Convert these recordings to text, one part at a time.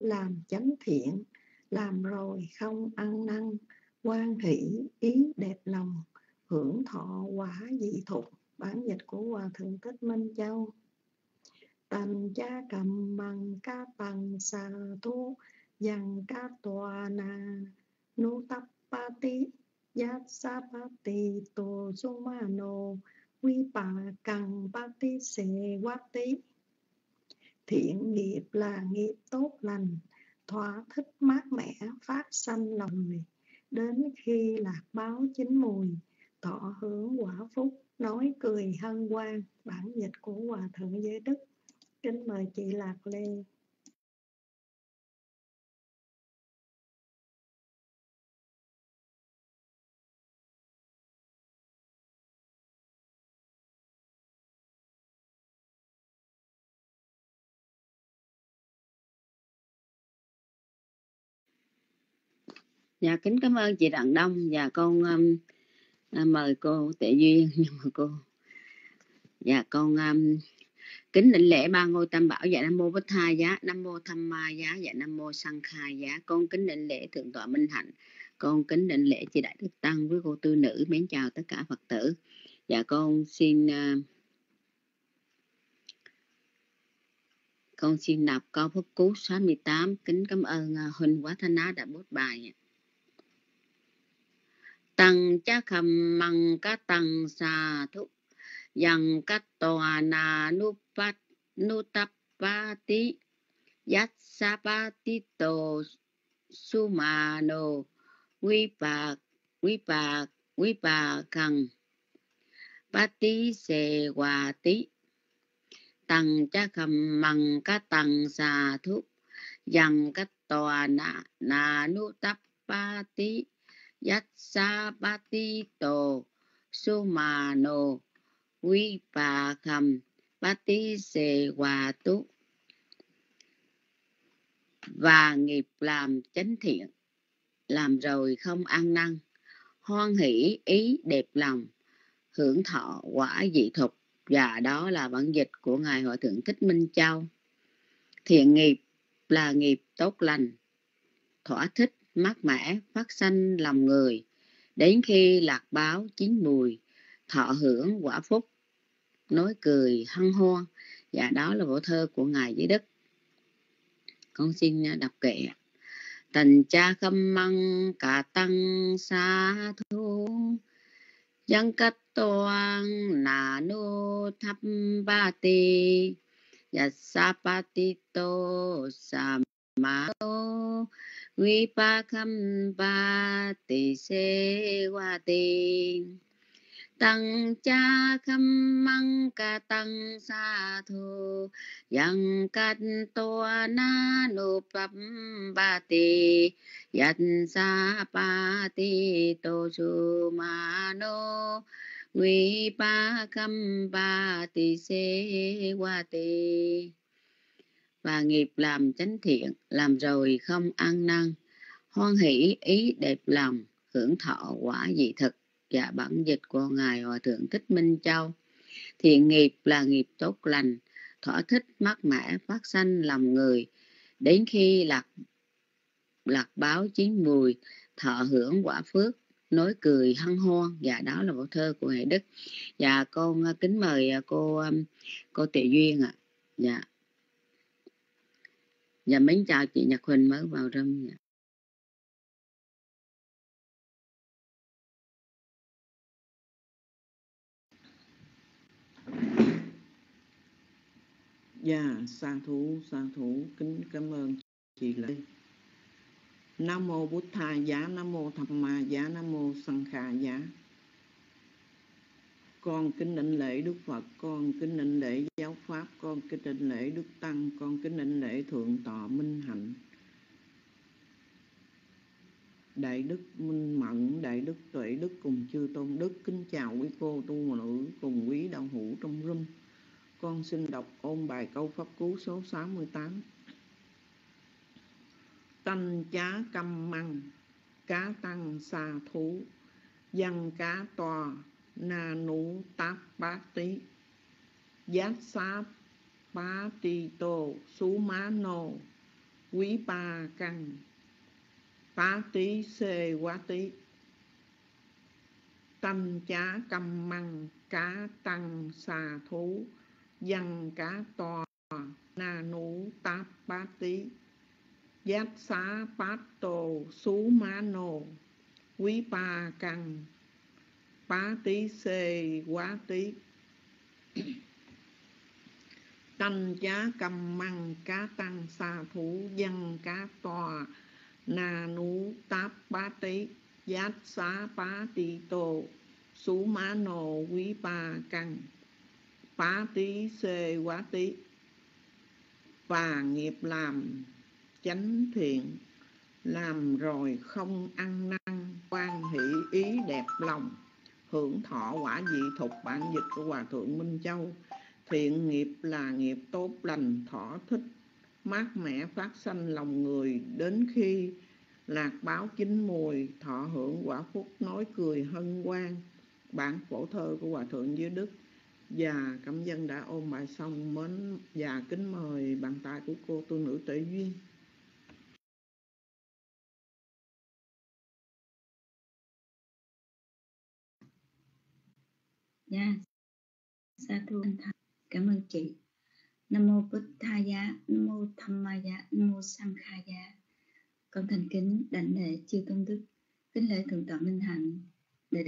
làm chánh thiện, làm rồi không ăn năn, hoan hỷ ý đẹp lòng, hưởng thọ quả dị thục. Bản dịch của Hòa Thượng Thích Minh Châu. Tành cha cầm bằng ca tầng xà thu, dần ca tòa na nu tập pa ti, giác sa pa ti tô su ma nô, quy bà cần pa ti xê quá tí. Thiện nghiệp là nghiệp tốt lành, thỏa thích mát mẻ, phát sanh lòng người. Đến khi lạc báo chín mùi, thọ hưởng quả phúc, nói cười hân hoan. Bản dịch của Hòa Thượng Giới Đức. Kính mời chị Lạc Lê. Dạ, kính cảm ơn chị Đặng Đông. Và con mời cô Tệ Duyên. Nhưng mà cô, dạ con kính định lễ ba ngôi tam bảo. Dạ Nam mô Bích Tha Giá, Nam mô Tham Ma Giá, dạ Nam mô Sang Khai Giá. Con kính định lễ Thượng tọa Minh Hạnh. Con kính định lễ chị Đại Đức Tăng với cô Tư Nữ. Mến chào tất cả Phật tử. Dạ con xin đọc câu pháp cú 68. Kính cảm ơn Huynh Quá Thanh Á đã bút bài. Tăng cha khầm măng cá tăng xa thúc, dần cách tòa na nu tập pa tí, yat sa pa tí tô su ma nô, quy bà khăn pa tí xê hòa tí. Tăng cha khầm măng cá tăng xa thúc, dần cách tòa na nu tập pa tí, yat sa pa tí tô su ma nô, quy bà khầm pa tí xê hòa tú. Và nghiệp làm chánh thiện, làm rồi không ăn năn, hoan hỷ ý đẹp lòng, hưởng thọ quả dị thục. Và đó là bản dịch của Ngài Hòa Thượng Thích Minh Châu. Thiện nghiệp là nghiệp tốt lành, thỏa thích mát mẻ, phát sanh lòng người. Đến khi lạc báo chín mùi, thọ hưởng quả phúc, nói cười hân hoan. Và đó là bộ thơ của Ngài Giới Đức. Con xin đọc kệ. Tành cha khâm măng cả tăng xa thu, dân cách toan nà nô thắp ba ti, và sa pa ti tô sa ma tô, vi pa khâm ba ti xê qua ti. Tăng cha khâm măng ca tăng sa thu, dân cách toa na nô pháp ba ti, yat sa pa ti tô su ma nô, quy pa khâm ba ti xê qua ti. Và nghiệp làm chánh thiện, làm rồi không ăn năn, hoan hỷ ý đẹp lòng, hưởng thọ quả dị thực. Và bản dịch của Ngài Hòa Thượng Thích Minh Châu. Thiện nghiệp là nghiệp tốt lành, thỏa thích mát mẻ, phát sanh lòng người. Đến khi lạc báo chín mùi, thọ hưởng quả phước, nói cười hân hoan. Và đó là bộ thơ của Hệ Đức. Và con kính mời cô Tệ Duyên ạ. Dạ. Và mến chào chị Nhật Huỳnh mới vào room. Dạ, sa thú, kính cảm ơn chị Lê. Nam mô Bút Tha Giá, Nam mô Tham Ma Giá, Nam mô Sang Kha Giá. Con kính đảnh lễ Đức Phật, con kính đảnh lễ Giáo Pháp, con kính đảnh lễ Đức Tăng, con kính đảnh lễ Thượng tọa Minh Hạnh, Đại Đức Minh Mẫn, Đại Đức Tuệ Đức cùng chư tôn đức. Kính chào quý cô tu nữ cùng quý đạo hữu trong room. Con xin đọc ôn bài câu pháp cú số 68. Tanh chá căm măng, cá tăng xa thú, dân cá tòa, na nú táp bát tí, giác sáp bá ti tô, sú má nô, quý pa căn phá tí xê quá tí tâm chá căm măng cá tăng xà thú dân cá to na nú táp bát tí giác xá bát tô xú má nô quý pa căn phá tí xê quá tí tâm chá căm măng cá tăng xà thú dân cá to na nú táp bát tí giác xá bá tí tô xú má nô quý pa căn phá tí xê quá tí. Và nghiệp làm chánh thiện, làm rồi không ăn năn, hoan hỷ ý đẹp lòng, hưởng thọ quả vị thục. Bản dịch của Hòa Thượng Minh Châu. Thiện nghiệp là nghiệp tốt lành, thọ thích mát mẻ phát sanh lòng người, đến khi lạc báo chín mùi, thọ hưởng quả phúc nói cười hân hoan. Bản phổ thơ của Hòa Thượng Giới Đức. Và cảm dân đã ôn bài xong, mến và kính mời bàn tay của cô tu nữ Tuệ Duyên. Dạ, sa thu anh Thành, cảm ơn chị. Nam mô Bụt Thaya, Nam mô Dhammaya, Nam mô Sanghaya. Con thành kính đảnh lễ chư tôn đức, kính lễ thượng tọa Minh Hạnh, đại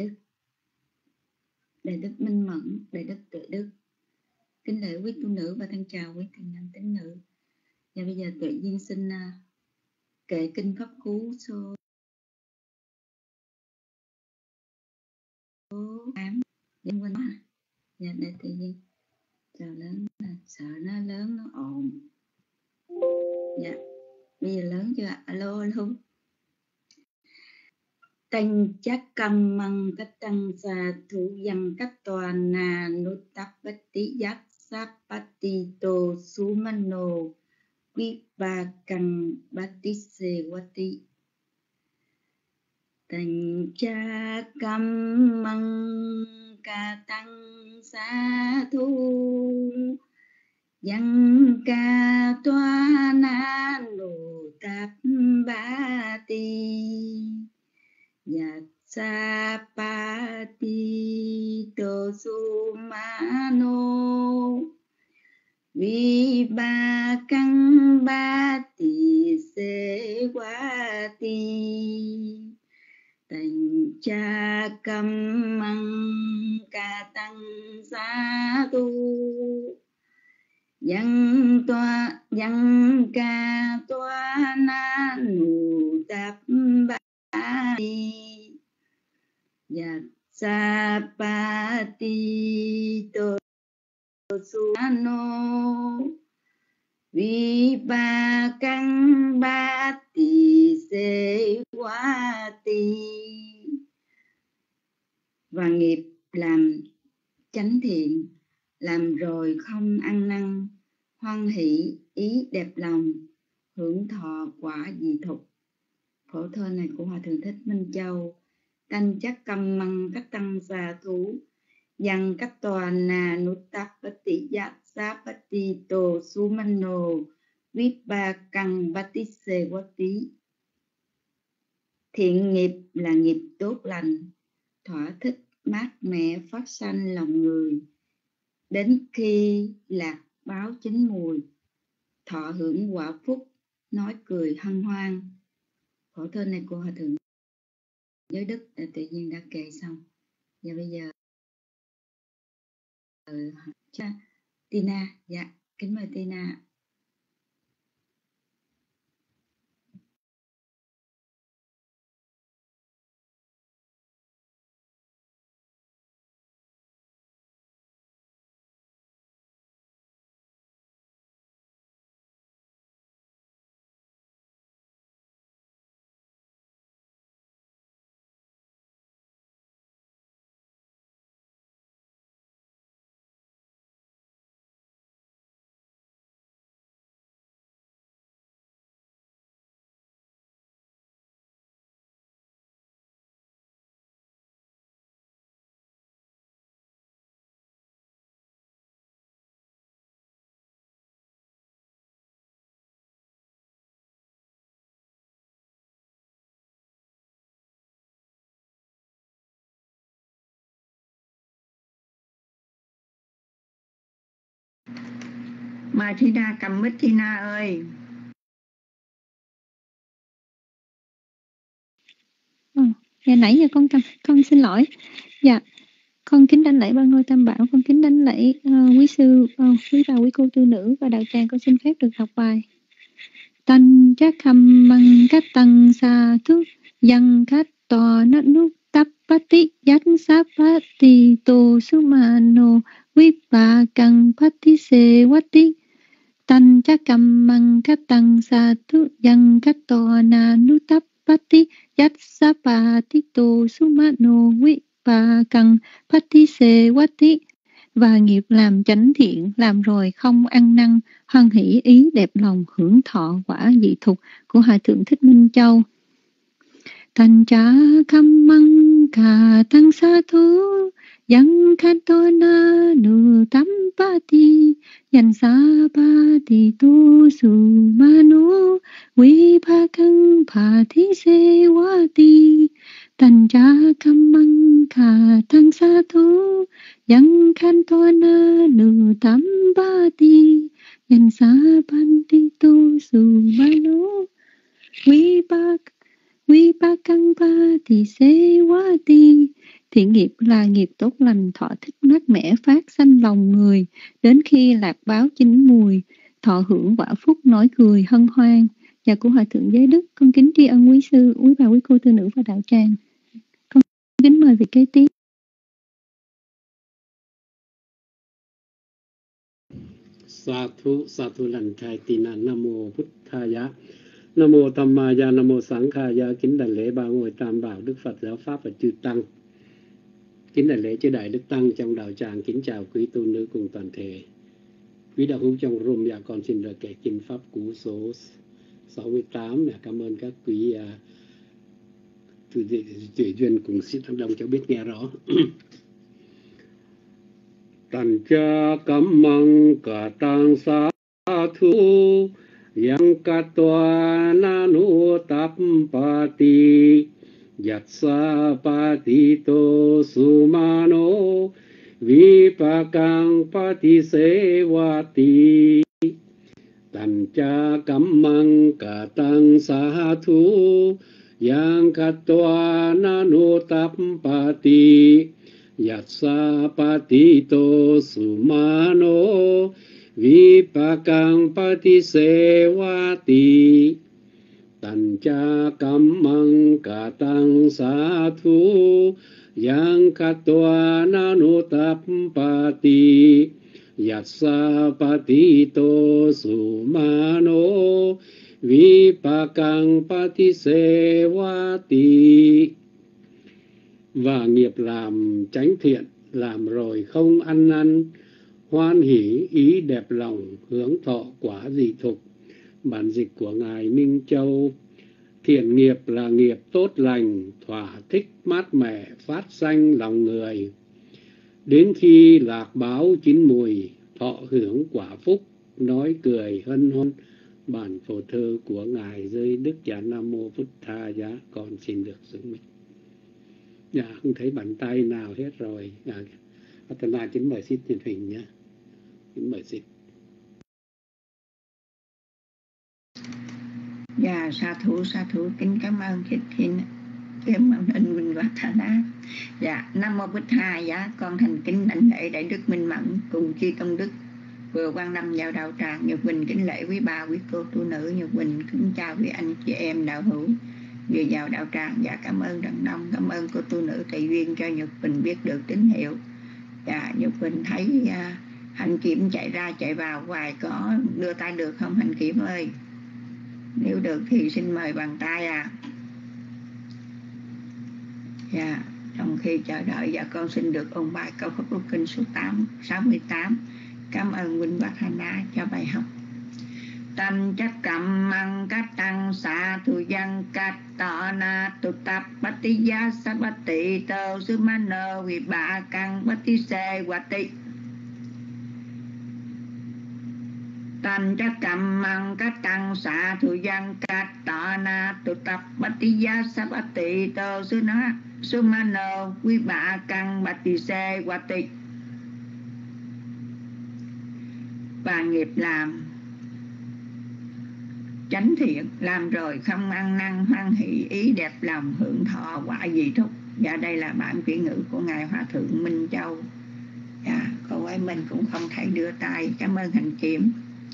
đức Minh Mẫn, đại đức Tuệ Đức, kính lễ quý tu nữ và thân chào quý thiền nam tín nữ. Và bây giờ Tuệ Duyên xin kệ kinh pháp cú số 8. Dân quanh đó. Dạ, để Tuệ Duyên chào lớn, sợ nó lớn nó ồn. Dạ, bây giờ lớn chưa ạ? Alo, alo. Tăng chắc cầm măng cách tăng xa thủ dân cách toàn nà nút tắp bát tí giác sáp bát tí tô sú mân nô quý ba căng bát tí xê quá tí. Tăng cha cầm măng ca tăng xa thủ dân ca toa na nô tắp bát tí Yatsapati tosumano Vibhakang bati sewati Tành cha cầm măng ca tăng sa tu Dân ca toa na nụ tạp ba Yatsapati tosumano Vibhakang bati sewati. Và nghiệp làm chánh thiện, làm rồi không ăn năn, hoan hỷ ý đẹp lòng, hưởng thọ quả vị thục. Phổ thơ này của Hòa Thượng Thích Minh Châu. Tăng chắc cầm măng cách tăng xà thú dân cách toàn nà nút tắp bát tị giác xá bát tị tô su mân nô viết ba căng bát tị xê quá tí. Thiện nghiệp là nghiệp tốt lành, thỏa thích mát mẻ phát sanh lòng người, đến khi lạc báo chín mùi, thọ hưởng quả phúc nói cười hân hoan. Phổ thơ này của Hòa Thượng Giới Đức tự nhiên đã kể xong. Và bây giờ Tina, dạ, kính mời Tina. Mời Thina cầm mic Thina ơi. Dạ nãy giờ con xin lỗi. Dạ con kính đảnh lễ ba ngôi tam bảo, con kính đảnh lễ quý sư, quý bà, quý cô tu nữ và đạo tràng. Con xin phép được học bài. Tăng chắc khăm măng cách tăng sa thúc dân khách tòa nát nút tắp bát tí giác sát bát tì tô su ma nô quý bà căng bát tí xê quát tí. Tăng chắc khăm măng cách tăng sa thúc dân khách tòa na nút tắp bát tí giác sát bát tí tô su ma nô quý bà căng bát tí xê quát tí. Và nghiệp làm chánh thiện, làm rồi không ăn năn, hoan hỷ ý đẹp lòng, hưởng thọ quả dị thục của Hòa Thượng Thích Minh Châu. Thành cha khăm măng cả tăng sa thú, dân khát tô na nụ tắm ba ti, dành sa ba ti tu su ma nô, quý ba căng phà thí xê quá ti. Thành cha khăm măng cả tăng sa thú, dân khan toa na nụ tam ba ti, dành sa ban ti tu su ma nô, quý ba căng ba thì xê quá ti. Thiện nghiệp là nghiệp tốt lành, thọ thích mát mẻ phát sanh lòng người, đến khi lạc báo chín mùi, thọ hưởng quả phúc nói cười hân hoan. Và của Hòa Thượng Giới Đức, con kính tri ân quý sư, quý bà, quý cô tu nữ và đạo tràng. Con kính mời vị kế tiếp. Sa thu lành thai tina. Nam mô Bụt Thaya, Nam mô Tham Maya, Nam mô Sẵn Khaya. Kính đảnh lễ ba ngôi tam bảo Đức Phật, Giáo Pháp và chư tăng. Kính đảnh lễ chư đại đức tăng trong đạo tràng. Kính chào quý tu nữ cùng toàn thể quý đạo hữu trong room. Dạ con xin được kể kinh pháp cú số 68. Cảm ơn các quý tuệ duyên cùng sĩ Thăng Đông cho biết nghe rõ. Tần cha cắm măng cả tăng sa thu, yang katwa na nu tap pati, yat sa pati to sumano, vipakang pati sevati. Tần cha cắm măng cả tăng sa thu, yang katwa na nu tap pati, Yatsa patito sumano vipakang pati sevati. Tần cha cắm măng cả tăng sa thu, yang katwa nanu tap pati, Yatsa patito sumano vipakang pati sevati. Và nghiệp làm chánh thiện, làm rồi không ăn năn, hoan hỷ ý đẹp lòng, hướng thọ quả dị thục. Bản dịch của Ngài Minh Châu. Thiện nghiệp là nghiệp tốt lành, thỏa thích mát mẻ, phát sanh lòng người. Đến khi lạc báo chín mùi, thọ hưởng quả phúc, nói cười hân hoan. Bản phổ thơ của Ngài Giới Đức. Dạ Nam mô Bụt Thaya. Con xin được dựng mic. Dạ, không thấy bàn tay nào hết rồi. Atana kính mời xin truyền hình nhé. Kính mời xin. Dạ, sa thú, kính cảm ơn cảm ơn anh Minh và Thana. Dạ, Nam mô Bụt Thaya. Con thành kính đảnh lễ Đại Đức Minh Mẫn cùng chư tông đức vừa quan lâm vào đạo tràng. Nhật Quỳnh kính lễ quý bà, quý cô tu nữ. Nhật Quỳnh kính chào quý anh chị em đạo hữu vừa vào đạo tràng. Dạ, cảm ơn Đặng Đông, cảm ơn cô tu nữ tùy duyên cho Nhật Quỳnh biết được tín hiệu. Dạ, Nhật Quỳnh thấy Hạnh Kiểm chạy ra chạy vào hoài, có đưa tay được không Hạnh Kiểm ơi? Nếu được thì xin mời bằng tay à. Dạ, trong khi chờ đợi, dạ con xin được ôn bài câu Pháp Luân Kinh số 68. Cảm ơn Huynh Bác Hana cho bài học. Tâm chắc cầm măng cách tăng xạ thu dân cách tọ na tu tập bát tí giá sa bát tị tơ sư ma nơ vì bà căng bát tí xê quả tị. Tâm chắc cầm măng cách tăng xạ thu dân cách tọ na tu tập bát tí giá sa bát tị tơ sư ma nơ vì bà căng bát tí xê quả tị. và nghiệp làm chánh thiện, làm rồi không ăn năn hoan hỷ ý đẹp lòng, hưởng thọ quả vị thúc. Và đây là bản chuyển ngữ của Ngài Hòa Thượng Minh Châu. Cô ấy mình cũng không thấy đưa tay. Cảm ơn hành kiểm.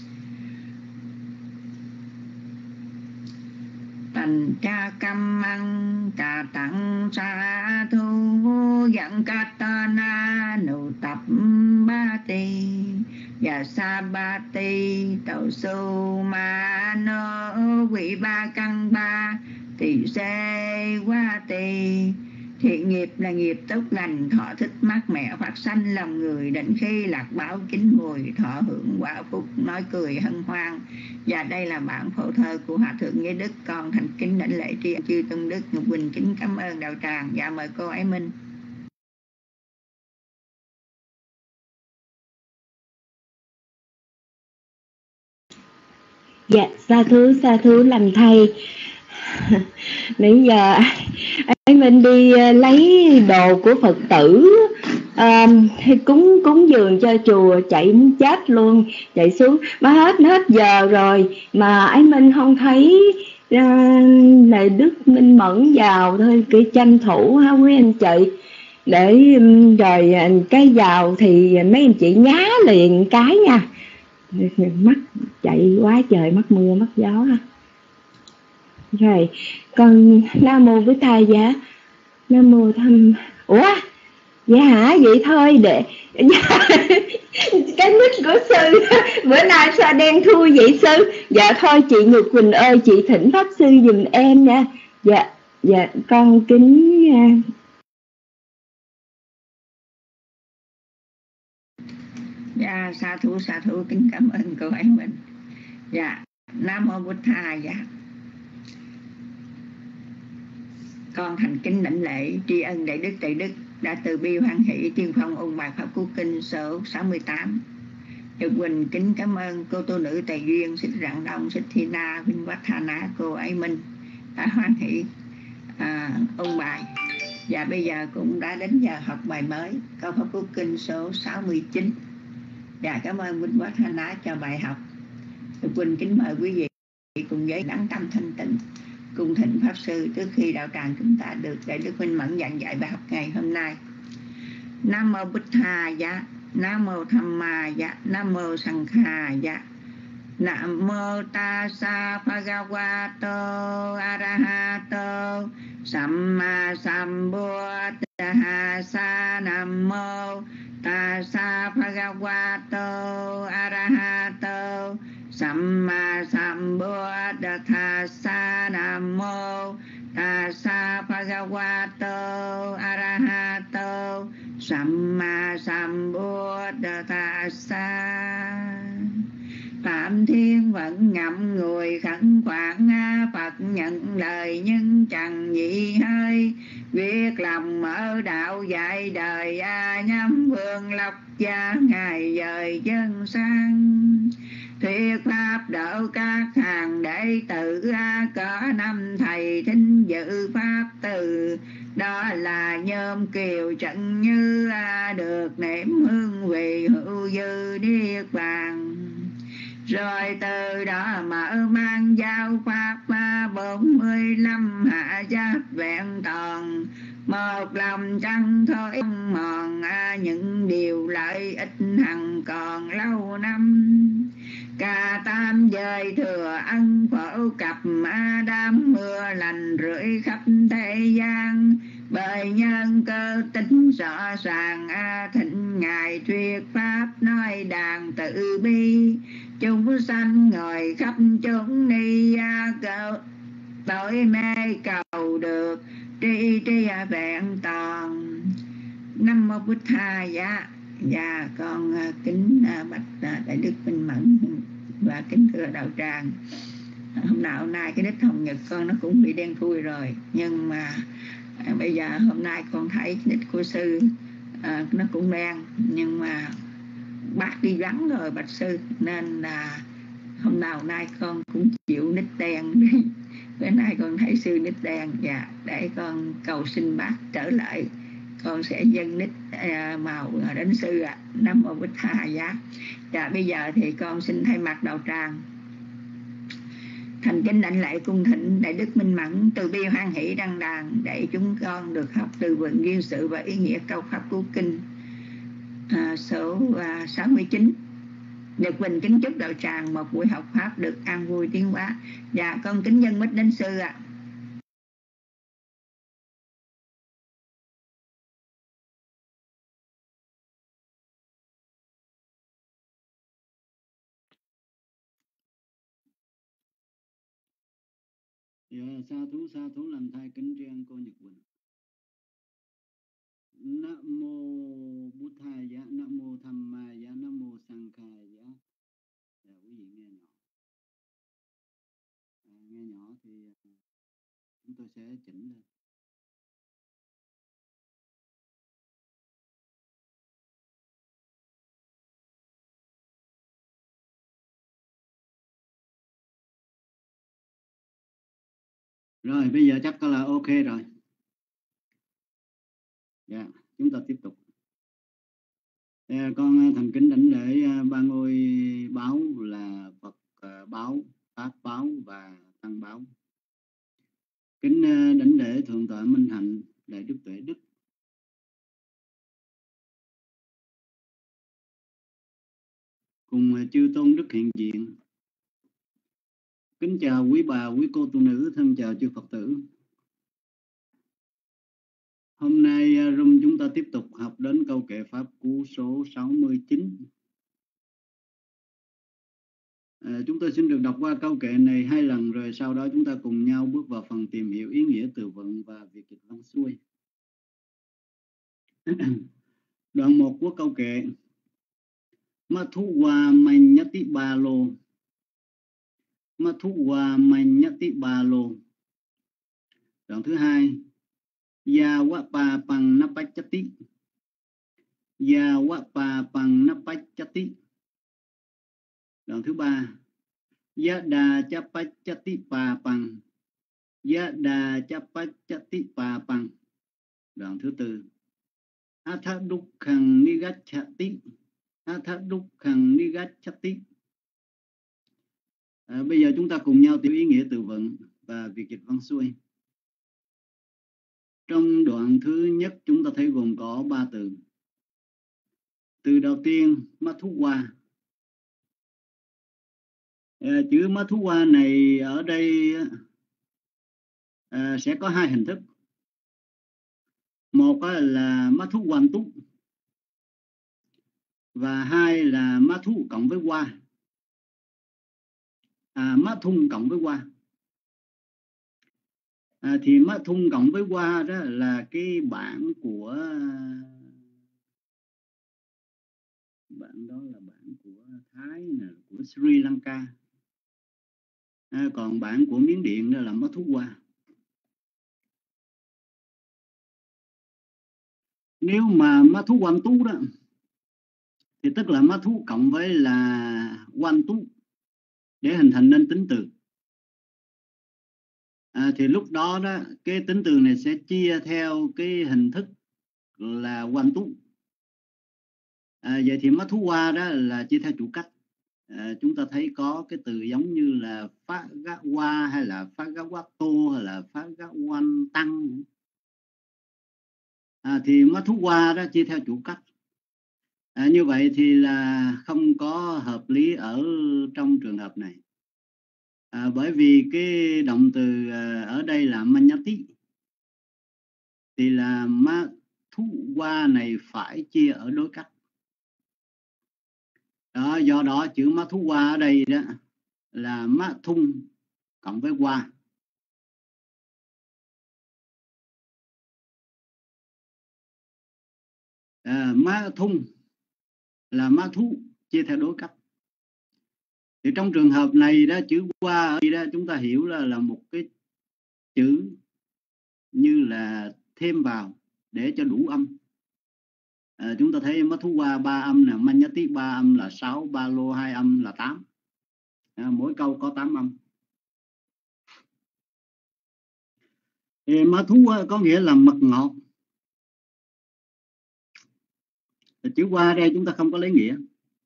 Tành cha cam ăn trà tặng sa thu dẫn ca ta na nụ tập ba ti và sa ba ti tàu su ma nô vị ba căn ba tỳ xê qua tỳ. Thiện nghiệp là nghiệp tốt lành, thọ thích mát mẻ, phát sanh lòng người, đến khi lạc báo chín mùi, thọ hưởng quả phúc, nói cười hân hoan. Và đây là bản phổ thơ của Hòa Thượng Nghĩa Đức. Con thành kính đảnh lễ tri ân chư tôn đức, Ngọc Quỳnh kính cảm ơn đạo tràng. Dạ mời cô Ái Minh. Dạ, sa thú làm thầy. Nãy giờ Ái Minh đi lấy đồ của Phật tử, cúng dường cho chùa, chạy muốn chết luôn, chạy xuống mà hết giờ rồi mà Ái Minh không thấy này Đức Minh Mẫn vào thôi, cứ tranh thủ ha quý anh chị, để rồi cái vào thì mấy anh chị nhá liền cái nha, mắt chạy quá trời, mắc mưa mắc gió ha. Rồi con Nam Mô Bích Thầy. Dạ Nam Mô Tham. Ủa dạ hả, vậy thôi để cái nick của sư bữa nay sao đen thui vậy sư? Dạ thôi chị Nguyệt Quỳnh ơi, chị thỉnh pháp sư giùm em nha. Dạ con kính Dạ sa thú kính cảm ơn cô ấy mình. Dạ Nam Mô Bụt Thầy. Dạ con thành kính đảnh lễ tri ân đại đức đã từ bi hoan hỷ tiên phong ôn bài pháp cú kinh số 68. Nhật Quỳnh kính cảm ơn cô tu nữ Tề Duyên, Xích Rạng Đông, Xích Thi Na, Vinh Quách Tha Ná, cô ấy Minh đã hoan hỷ ôn bài. Và bây giờ cũng đã đến giờ học bài mới, câu pháp cú kinh số 69. Và cảm ơn Vinh Quách Tha Ná cho bài học. Nhật Quỳnh kính mời quý vị cùng với đắng tâm thanh tịnh cùng thỉnh pháp sư trước khi đạo tràng chúng ta được đại đức Minh Mẫn giảng dạy bài học ngày hôm nay. Nam Mô Bụt Thầy. Dạ Nam Mô Tham Ma. Dạ Nam Mô Sang Kha. Dạ Nam Mô Tassa Bhagavato Arahato Samma Sambuddhassa. Nam Mô Tassa Bhagavato Arahato Samma Sambuddhassa. Nam Mô Tassa Bhagavato Arahato Samma Sambuddhassa. Phạm Thiên vẫn ngậm ngùi khẩn khoản Phật nhận lời nhưng chẳng gì hơi. Việc lòng mở đạo dạy đời nhắm vương lộc gia ngày dời chân sang. Thuyết pháp độ các hàng đệ tử có năm thầy thính dự pháp từ. Đó là Nhôm Kiều Trận Như được nếm hương vị hữu dư niết bàn. Rồi từ đó mở mang giáo pháp 45 hạ giác vẹn toàn. Một lòng chẳng thôi mòn những điều lợi ích hằng còn lâu năm. Cả tam giới thừa ân phổ cập đám mưa lành rưỡi khắp thế gian. Bởi nhân cơ tính rõ ràng thịnh ngài thuyết pháp nói đàn tự bi. Chúng sanh ngồi khắp chúng ni cầu tội mê cầu được tri vẹn toàn. Nam Mô Bụt Thầy. Dạ con kính bạch đại đức Minh Mẫn và kính thưa đạo tràng. Hôm nay cái nít Hồng Nhật con nó cũng bị đen thui rồi, nhưng mà bây giờ hôm nay con thấy nít của sư nó cũng đen, nhưng mà bác đi vắng rồi bạch sư, nên là hôm nay con cũng chịu nít đen. Bữa nay con thấy sư nít đen. Dạ để con cầu xin bác trở lại con sẽ dâng nít màu đến sư ạ. Nam mô Bích Tha Giá. Dạ, bây giờ thì con xin thay mặt đạo tràng thành kính đảnh lễ cung thỉnh Đại Đức Minh Mẫn từ bi hoan hỷ đăng đàn để chúng con được học từ vựng duyên sự và ý nghĩa câu pháp cứu kinh số 69. Được Quỳnh kính chúc đạo tràng một buổi học pháp được an vui tiến hóa. Dạ, con kính dân mít đến sư ạ. Sa thú làm thai kính riêng cô Nhật Quỳnh. Nam mô Bụt Thầy Giá, Nam mô Tham Ma Giá, Nam mô Sang Khai Giá. Quý vị nghe nhỏ. Nghe nhỏ thì chúng tôi sẽ chỉnh lên. Rồi, bây giờ chắc có là ok rồi. Dạ, chúng ta tiếp tục. Con thành kính đảnh lễ ba ngôi báo là Phật báo, Pháp báo và Tăng báo. Kính đảnh lễ Thượng tọa Minh Hạnh, Đại Đức Tuệ Đức. Cùng chư tôn đức hiện diện. Kính chào quý bà, quý cô tu nữ, thân chào chư Phật tử. Hôm nay room chúng ta tiếp tục học đến câu kệ Pháp Cú số 69. Chúng tôi xin được đọc qua câu kệ này 2 lần rồi sau đó chúng ta cùng nhau bước vào phần tìm hiểu ý nghĩa từ vựng và việc dịch văn xuôi. Đoạn 1 của câu kệ: Mathuwa Manyati Balo. Mathuwa Manyati Balo. Đoạn thứ 2: Yawapa Pang Napachati. Yawapa Pang Napachati. Đoạn thứ 3: Yada Chapachati Papang. Yada Chapachati Papang. Đoạn thứ 4: Atha Dukkhan Nigachati. Atha Dukkhan Nigachati. Bây giờ chúng ta cùng nhau tìm ý nghĩa từ vựng và việc dịch văn xuôi. Trong đoạn thứ nhất chúng ta thấy gồm có 3 từ. Từ đầu tiên Mathuwa. Chữ Mathuwa này ở đây sẽ có 2 hình thức. Một là Mathuwantu và 2 là Mathu cộng với Wa. Mathung cộng với Wa. Thì Mathung cộng với Wa đó là cái bản của Thái, của Sri Lanka. Còn bản của Miến Điện đó là Mathuwa. Nếu mà Mathuwantu đó thì tức là Mathu cộng với là Wantu để hình thành nên tính từ. Thì lúc đó đó cái tính từ này sẽ chia theo cái hình thức là Wantu. Vậy thì Mathuwa đó là chia theo chủ cách. Chúng ta thấy có cái từ giống như là Phagawa hay là Phagawato hay là Phagawan Tăng. Thì Mathuwa đó chia theo chủ cách. Như vậy thì là không có hợp lý ở trong trường hợp này. Bởi vì cái động từ ở đây là Manyati thì là Mathuwa này phải chia ở đối cách. Đó, do đó chữ Mathuwa ở đây đó là Mathung cộng với Wa. Mathung là Mathu chia theo đối cách. Thì trong trường hợp này đó chữ Wa ở đây đó chúng ta hiểu là một cái chữ như là thêm vào để cho đủ âm. Chúng ta thấy Mathuwa 3 âm nè, Manyati 3 âm là 6, Balo 2 âm là 8. Mỗi câu có 8 âm. Mathuwa có nghĩa là mật ngọt. Chữ qua đây chúng ta không có lấy nghĩa.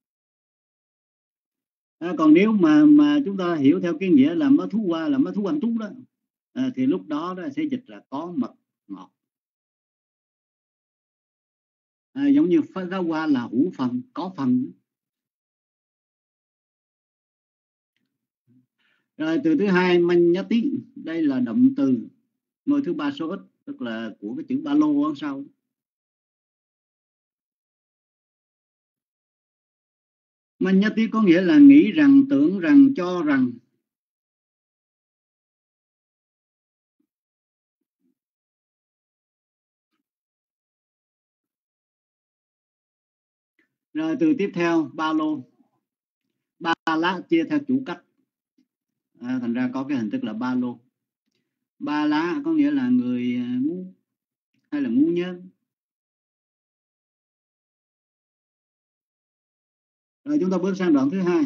Còn nếu mà chúng ta hiểu theo cái nghĩa là mớ thú qua là mớ thú ăn tú đó, thì lúc đó sẽ dịch là có mật ngọt. Giống như phá qua là hữu phần, có phần. Rồi từ thứ hai manh nhá tí, đây là động từ ngôi thứ ba số ít, tức là của cái chữ ba lô ở sau. Manh nhá tí có nghĩa là nghĩ rằng, tưởng rằng, cho rằng. Rồi từ tiếp theo ba lô, ba lá chia theo chủ cách, thành ra có cái hình thức là ba lô. Ba lá có nghĩa là người ngu hay là ngu nhân. Rồi chúng ta bước sang đoạn thứ hai.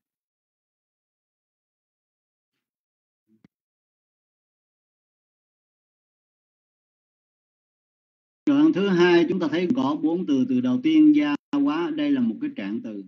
Đoạn thứ hai chúng ta thấy có 4 từ. Từ đầu tiên gia hóa, đây là một cái trạng từ.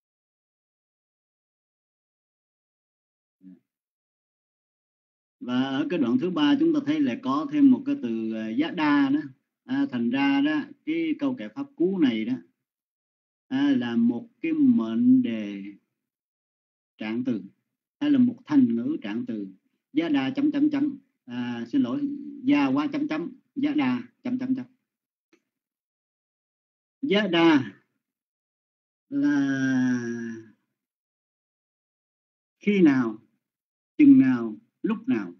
Và ở cái đoạn thứ ba chúng ta thấy lại có thêm một cái từ giá đa đó. Thành ra đó cái câu kệ pháp cú này đó là một cái mệnh đề trạng từ, hay là một thành ngữ trạng từ. Giá đa chấm chấm chấm, xin lỗi, gia hóa chấm chấm, giá đa chấm chấm chấm. Giá đa là khi nào, chừng nào, lúc nào.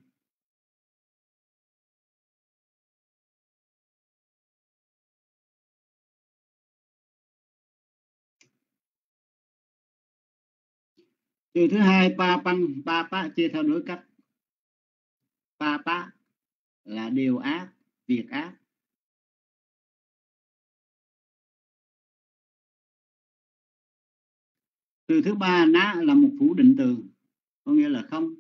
Từ thứ hai pa păng, pa pa chia theo đối cách. Pa pa là điều ác, việc ác. Từ thứ ba ná là một phủ định từ, có nghĩa là không.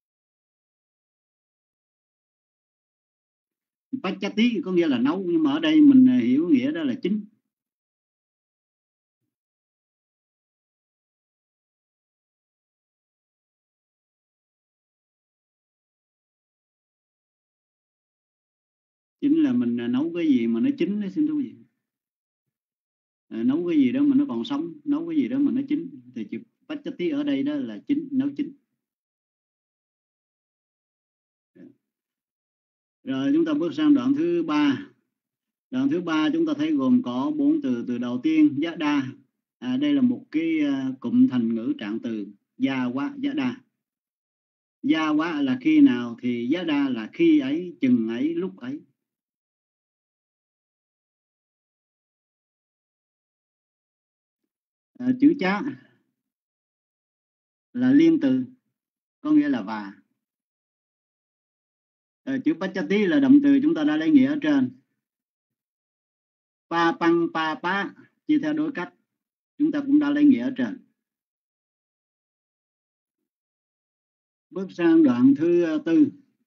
Pachati có nghĩa là nấu, nhưng mà ở đây mình hiểu nghĩa đó là chính. Chính là mình nấu cái gì mà nó chín đó, xin thú vị. Nấu cái gì đó mà nó còn sống, nấu cái gì đó mà nó chín, thì chữ Pachati ở đây đó là chín, nấu chín. Rồi chúng ta bước sang đoạn thứ ba. Đoạn thứ ba chúng ta thấy gồm có 4 từ. Từ đầu tiên giá đa, đây là một cái cụm thành ngữ trạng từ. Gia quá, giá đa. Gia quá là khi nào, thì giá đa là khi ấy, chừng ấy, lúc ấy. Chữ chá là liên từ, có nghĩa là và. Chữ Pachati là động từ, chúng ta đã lấy nghĩa ở trên. Pa păng, pa pa chia theo đối cách, chúng ta cũng đã lấy nghĩa ở trên. Bước sang đoạn thứ tư.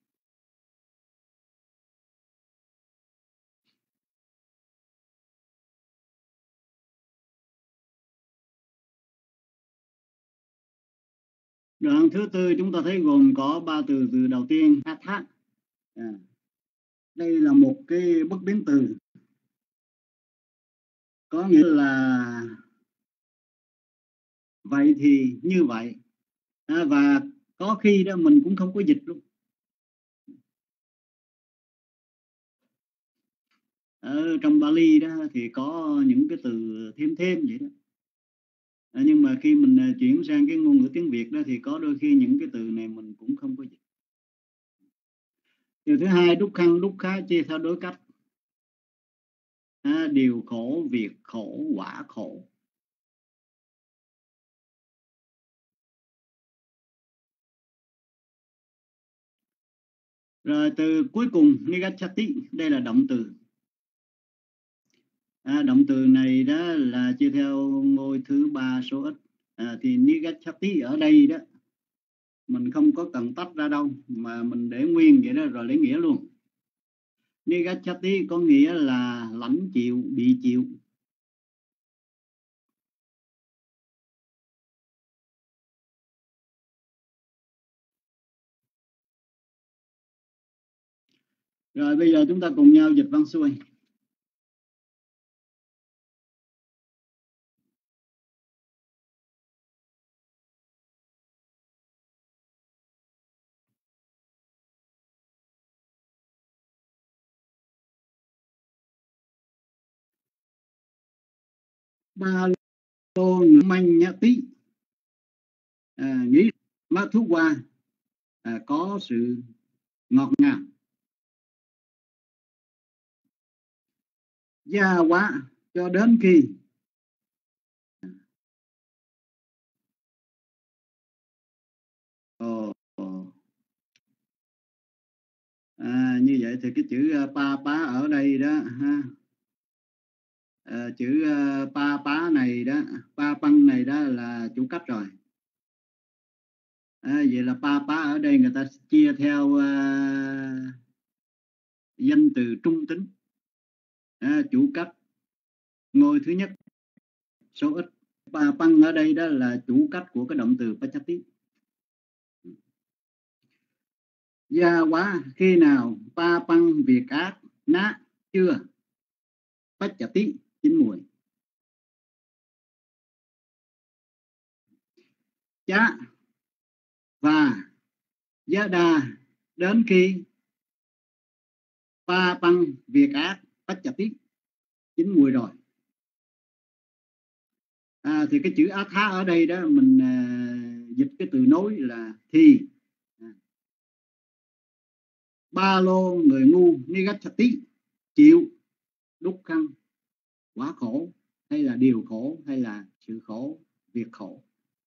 Đoạn thứ tư chúng ta thấy gồm có 3 từ. Từ đầu tiên atha, đây là một cái bất biến từ, có nghĩa là vậy thì như vậy, và có khi đó mình cũng không có dịch luôn. Ở trong Bali đó thì có những cái từ thêm vậy đó. Nhưng mà khi mình chuyển sang cái ngôn ngữ tiếng Việt đó thì có đôi khi những cái từ này mình cũng không có dịch. Từ thứ hai đúc khăn, đúc khá chia theo đối cách. Điều khổ, việc khổ, quả khổ. Rồi từ cuối cùng nigachati, đây là động từ. Động từ này đó là chia theo ngôi thứ ba số ít. Thì nigachati ở đây đó mình không có cần tách ra đâu, mà mình để nguyên vậy đó rồi lấy nghĩa luôn. Nigachati có nghĩa là lãnh chịu, bị chịu. Rồi bây giờ chúng ta cùng nhau dịch văn xuôi. Ba lô manh nhã tí nghĩ má thuốc qua có sự ngọt ngào, gia quá cho đến khi như vậy thì cái chữ pa pá ở đây đó ha, chữ pa pá này đó, pa păng này đó là chủ cách rồi. Vậy là pa pá ở đây người ta chia theo danh từ trung tính, chủ cách ngôi thứ nhất số ít. Pa păng ở đây đó là chủ cách của cái động từ pachati. Gia quá khi nào pa păng việc ác ná chưa pachati chín mùi. Chá và giá đà đến khi pa păng việc ác pachati chín mùi rồi. Thì cái chữ á thá ở đây đó mình dịch cái từ nối là thì. Ba lô người ngu nigachati chịu đúc khăn quá khổ, hay là điều khổ, hay là sự khổ, việc khổ.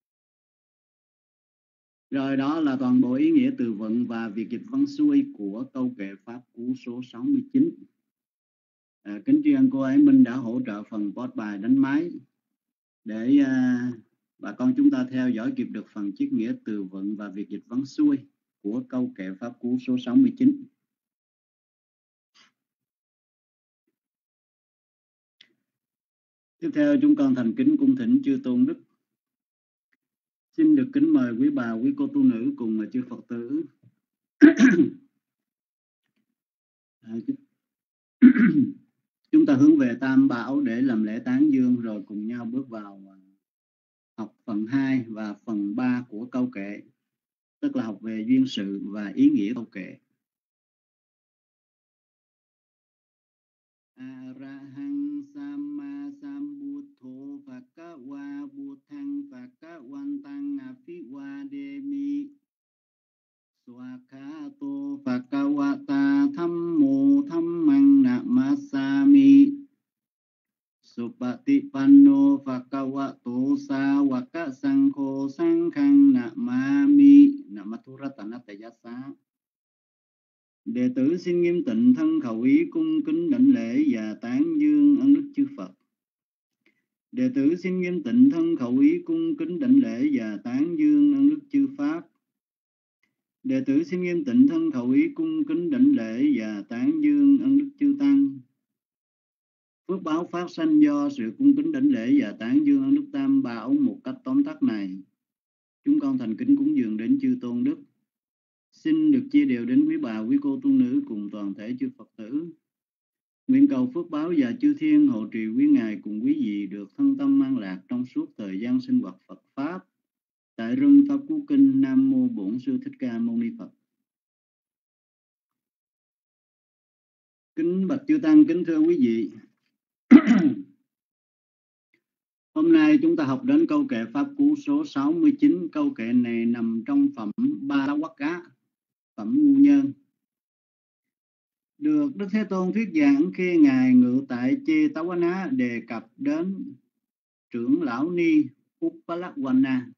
Rồi đó là toàn bộ ý nghĩa từ vựng và việc dịch văn xuôi của câu kệ Pháp Cú số 69. Kính tri ân cô Ái Minh đã hỗ trợ phần post bài đánh máy để bà con chúng ta theo dõi kịp được phần triết nghĩa từ vựng và việc dịch văn xuôi của câu kệ Pháp Cú số 69. Tiếp theo chúng con thành kính cung thỉnh chư tôn đức. Xin được kính mời quý bà, quý cô tu nữ cùng chư Phật tử chúng ta hướng về Tam Bảo để làm lễ tán dương, rồi cùng nhau bước vào học phần 2 và phần 3 của câu kệ, tức là học về duyên sự và ý nghĩa câu kệ. Arahang Samma Sambuddho Bhagava Buddhang Bhagavantang Aภิvādemi Swakhato Bhagavata Thammo Dhammang Namasami Supatipanno Bhagavato Sāvaka Saṅkho Saṅghang Namami. Namathu Ratanatayassa. Đệ tử xin nghiêm tịnh thân khẩu ý cung kính đảnh lễ và tán dương ân đức chư Phật. Đệ tử xin nghiêm tịnh thân khẩu ý cung kính đảnh lễ và tán dương ân đức chư Pháp. Đệ tử xin nghiêm tịnh thân khẩu ý cung kính đảnh lễ và tán dương ân đức chư Tăng. Phước báo phát sanh do sự cung kính đảnh lễ và tán dương ân đức Tam Bảo một cách tóm tắt này, chúng con thành kính cúng dường đến chư tôn đức. Xin được chia đều đến quý bà, quý cô tu nữ cùng toàn thể chư Phật tử. Nguyện cầu phước báo và chư thiên hộ trì quý ngài cùng quý vị được thân tâm an lạc trong suốt thời gian sinh hoạt Phật Pháp. Tại rừng Pháp Cú Kinh. Nam Mô Bổn Sư Thích Ca Mâu Ni Phật. Kính bạch chư Tăng, kính thưa quý vị. Hôm nay chúng ta học đến câu kệ Pháp Cú số 69. Câu kệ này nằm trong phẩm Ba La Quát Cá, phẩm ngu nhân, được Đức Thế Tôn thuyết giảng khi ngài ngự tại Chê Tá Quá Ná đề cập đến trưởng lão Ni Uppalawana.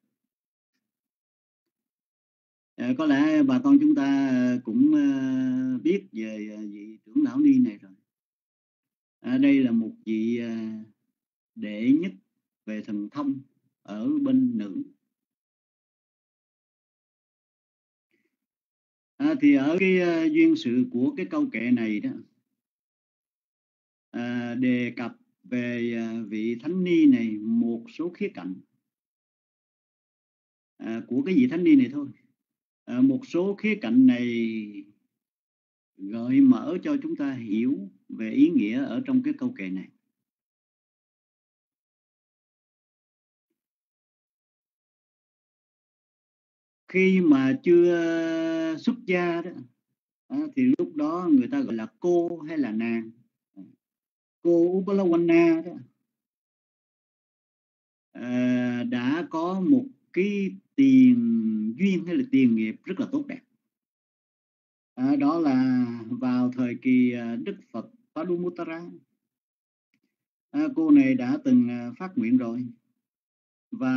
Có lẽ bà con chúng ta cũng biết về vị trưởng lão Ni này rồi. Đây là một vị đệ nhất về thần thông ở bên nữ. Thì ở cái duyên sự của cái câu kệ này đó, đề cập về vị Thánh Ni này một số khía cạnh của cái vị Thánh Ni này thôi. Một số khía cạnh này gợi mở mở cho chúng ta hiểu về ý nghĩa ở trong cái câu kệ này. Khi mà chưa xuất gia đó, thì lúc đó người ta gọi là cô hay là nàng. Cô Upalawana đó đã có một cái tiền duyên hay là tiền nghiệp rất là tốt đẹp. Đó là vào thời kỳ Đức Phật Padumuttara. Cô này đã từng phát nguyện rồi, và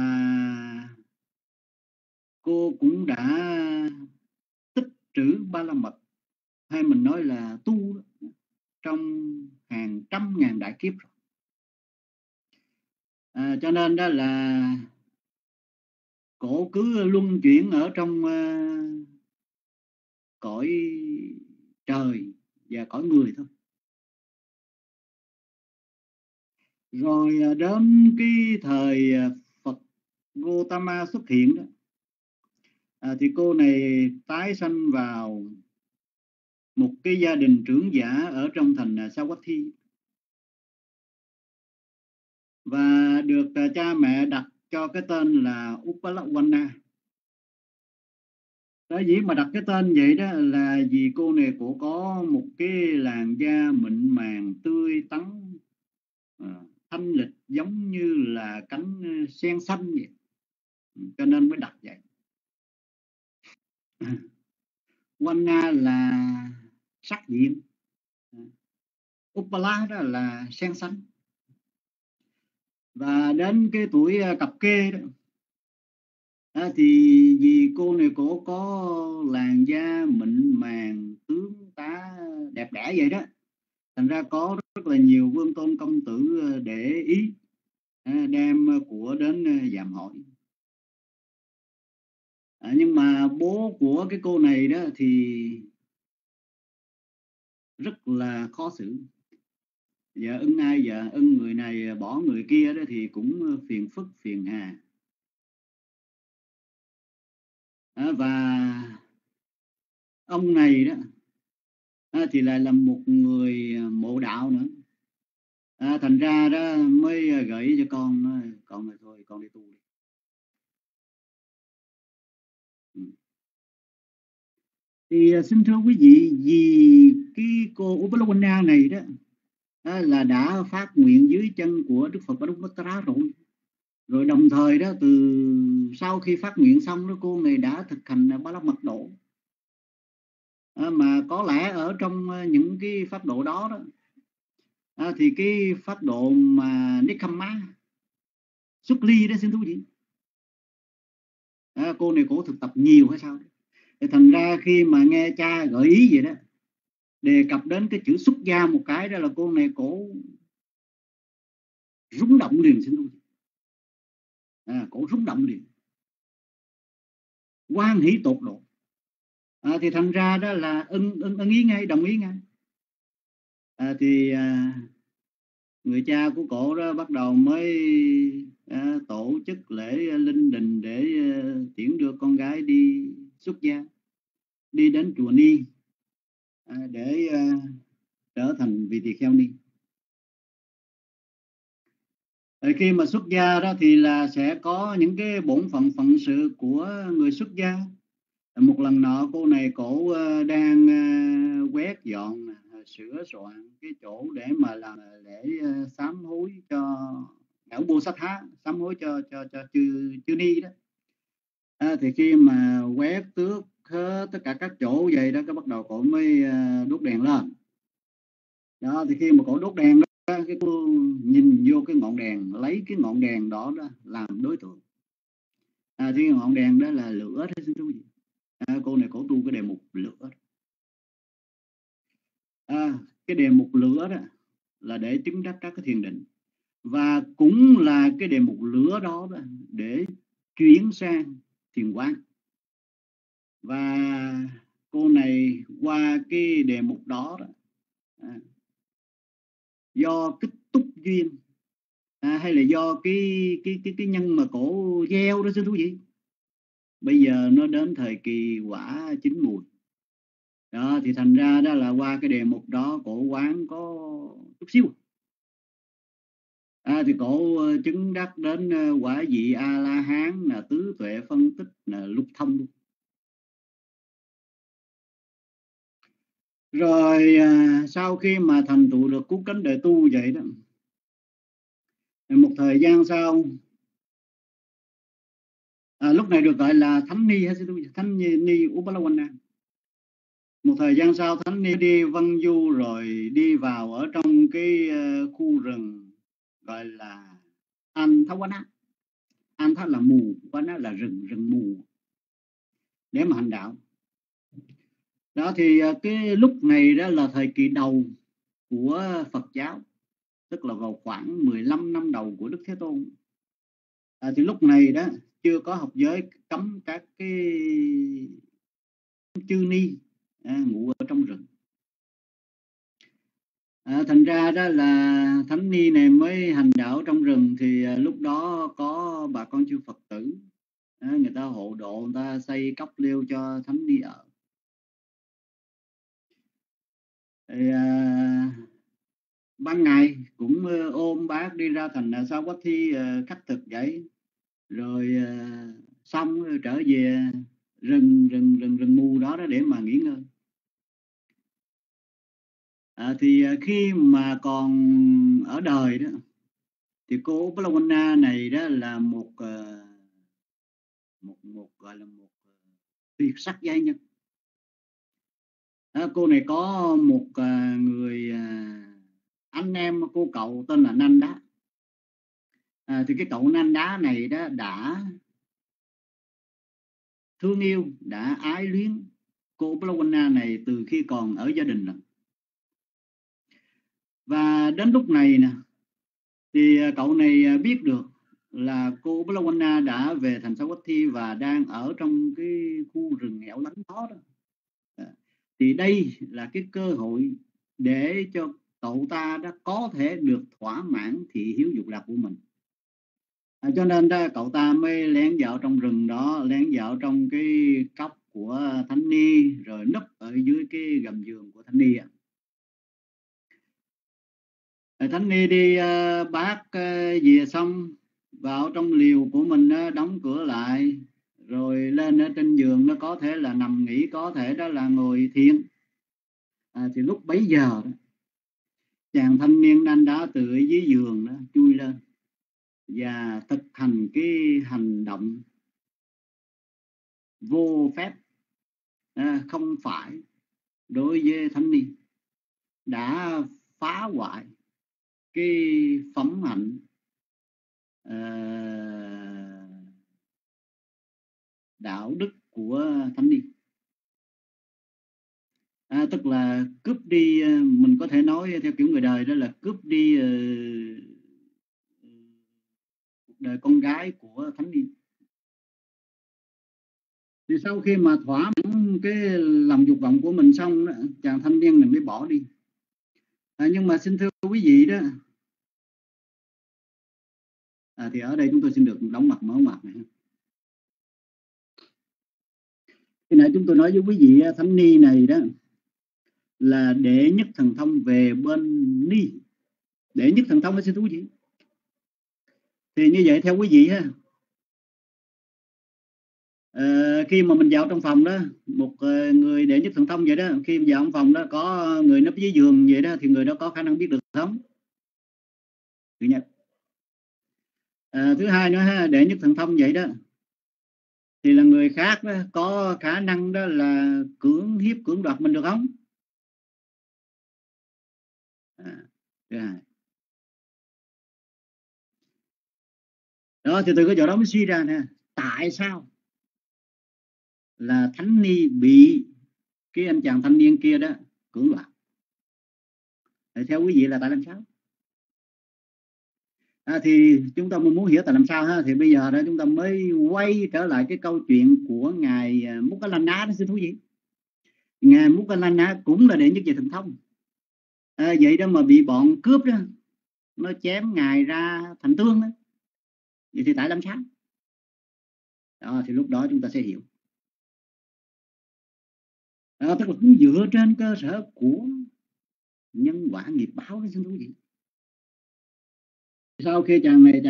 cô cũng đã tích trữ ba la mật, hay mình nói là tu trong hàng trăm ngàn đại kiếp rồi. Cho nên đó là cổ cứ luân chuyển ở trong cõi trời và cõi người thôi. Rồi đến cái thời Phật Gautama xuất hiện đó, thì cô này tái sanh vào một cái gia đình trưởng giả ở trong thành Savatthi, và được cha mẹ đặt cho cái tên là Upalawana. Sở dĩ mà đặt cái tên vậy đó là vì cô này cô có một cái làn da mịn màng tươi tắn, thanh lịch giống như là cánh sen xanh vậy, cho nên mới đặt vậy. Wana là sắc diện, Upala đó là sen xanh. Và đến cái tuổi cập kê đó, thì vì cô này cổ có làn da mịn màng tướng tá đẹp đẽ vậy đó, thành ra có rất là nhiều vương tôn công tử để ý, đem của đến dạm hỏi. Nhưng mà bố của cái cô này đó thì rất là khó xử. Giờ ưng ai giờ ưng người này bỏ người kia đó thì cũng phiền phức phiền hà. Và ông này đó thì lại là một người mộ đạo nữa. Thành ra đó mới gửi cho con ơi thôi con đi tu đi. Thì xin thưa quý vị, vì cái cô Upalawana này đó là đã phát nguyện dưới chân của Đức Phật Padumuttara rồi đồng thời đó, từ sau khi phát nguyện xong đó, cô này đã thực hành ba la mật độ. Mà có lẽ ở trong những cái pháp độ đó thì cái pháp độ mà Nekkhamma xuất ly đó, xin thú vị, cô này cổ thực tập nhiều hay sao đó. Thì thành ra khi mà nghe cha gợi ý vậy đó, đề cập đến cái chữ xuất gia một cái đó là cô này cổ rung động liền, xin thú vị. Cổ rung động liền, hoan hỷ tột độ. Thì thành ra đó là ưng ý ngay, đồng ý ngay. Thì người cha của cổ đó bắt đầu mới tổ chức lễ linh đình để tiễn đưa con gái đi xuất gia, đi đến chùa Ni để trở thành vị tỳ kheo Ni. Khi mà xuất gia đó thì là sẽ có những cái bổn phận sự của người xuất gia. Một lần nọ cô này cổ đang quét dọn sửa soạn cái chỗ để mà làm lễ sám hối cho ngũ Bồ Sát Há, sám hối cho chư Ni đó. Thì khi mà quét tước tất cả các chỗ vậy đó, cái bắt đầu cổ mới đốt đèn lên. Đó, thì khi mà cổ đốt đèn đó, cái cô nhìn vô cái ngọn đèn, lấy cái ngọn đèn đó làm đối tượng. Thì ngọn đèn đó là lửa đó, xin thú vị. Cô này cổ tu cái đề mục lửa. Cái đề mục lửa đó là để chứng đắc các cái thiền định, và cũng là cái đề mục lửa đó để chuyển sang thiền quán. Và cô này qua cái đề mục đó do cái túc duyên hay là do cái nhân mà cổ gieo đó, xin thú vị, bây giờ nó đến thời kỳ quả chín mùi. Đó thì thành ra đó là qua cái đề mục đó cổ quán có chút xíu. Thì cổ chứng đắc đến quả vị A La Hán là tứ tuệ phân tích là lục thông luôn. Rồi sau khi mà thành tựu được cú cánh đời tu vậy đó, một thời gian sau, lúc này được gọi là Thánh Ni hay Thánh Ni Upalawana. Một thời gian sau Thánh Ni đi vân du rồi đi vào ở trong cái khu rừng gọi là Anthawana. Antha là mù, Wana là rừng mù, để mà hành đạo. Đó thì cái lúc này đó là thời kỳ đầu của Phật giáo, tức là vào khoảng 15 năm đầu của Đức Thế Tôn. Thì lúc này đó chưa có học giới cấm các cái chư ni ngủ ở trong rừng. Thành ra đó là Thánh Ni này mới hành đạo trong rừng. Thì lúc đó có bà con chư Phật tử, người ta hộ độ, người ta xây cốc liêu cho Thánh Ni ở. Thì, ban ngày cũng ôm bác đi ra thành Savatthi khắc thực vậy, rồi xong rồi trở về rừng mù đó để mà nghỉ ngơi. Thì khi mà còn ở đời đó thì cô Upalawana này đó là một gọi là một tuyệt sắc giai nhân. Cô này có một người anh em cô cậu tên là Nanda. Thì cái cậu Nanda này đó đã thương yêu, đã ái luyến cô Upalawana này từ khi còn ở gia đình rồi. Và đến lúc này nè thì cậu này biết được là cô Upalawana đã về thành Savatthi và đang ở trong cái khu rừng hẻo lánh đó. Thì đây là cái cơ hội để cho cậu ta đã có thể được thỏa mãn thị hiếu dục lạc của mình. Cho nên đó cậu ta mới lén vào trong rừng đó, lén vào trong cái cốc của Thánh Ni, rồi núp ở dưới cái gầm giường của Thánh Ni. Thánh Ni đi bác về xong vào trong liều của mình, đóng cửa lại, rồi lên ở trên giường nó có thể là nằm nghỉ, có thể đó là ngồi thiền. Thì lúc bấy giờ đó, chàng thanh niên đang đã từ ở dưới giường đó chui lên và thực hành cái hành động vô phép, không phải đối với Thánh Ni, đã phá hoại cái phẩm hạnh đạo đức của Thánh Ni. Tức là cướp đi, mình có thể nói theo kiểu người đời đó là cướp đi cuộc đời con gái của Thánh Ni. Thì sau khi mà thỏa mãn cái lòng dục vọng của mình xong đó, chàng thanh niên này mới bỏ đi. Nhưng mà xin thưa quý vị đó, thì ở đây chúng tôi xin được đóng mặt mở ngoặt này. Khi nãy chúng tôi nói với quý vị Thánh Ni này đó là đệ nhất thần thông về bên Ni, đệ nhất thần thông với xin thú gì. Thì như vậy theo quý vị ha, khi mà mình vào trong phòng đó, một người đệ nhất thần thông vậy đó, khi vào trong phòng đó có người nấp dưới giường vậy đó, thì người đó có khả năng biết được không? Thứ nhất. Thứ hai nữa ha, đệ nhất thần thông vậy đó thì là người khác đó có khả năng đó là cưỡng hiếp, cưỡng đoạt mình được không? Thứ hai. Đó thì từ cái chỗ đó mới suy ra nè, tại sao là Thánh Ni bị cái anh chàng thanh niên kia đó cưỡng đoạt? Theo quý vị là tại làm sao? Thì chúng ta muốn hiểu tại làm sao ha, thì bây giờ đó chúng ta mới quay trở lại cái câu chuyện của ngài Moggallana đó, xin thú vị. Ngài Moggallana cũng là đệ nhất về thần thông, vậy đó mà bị bọn cướp đó nó chém ngài ra thành tương đó. Vậy thì tại làm sao? Đó thì lúc đó chúng ta sẽ hiểu. Tức là cũng dựa trên cơ sở của nhân quả nghiệp báo đó, xin thú vị. Sau khi chàng này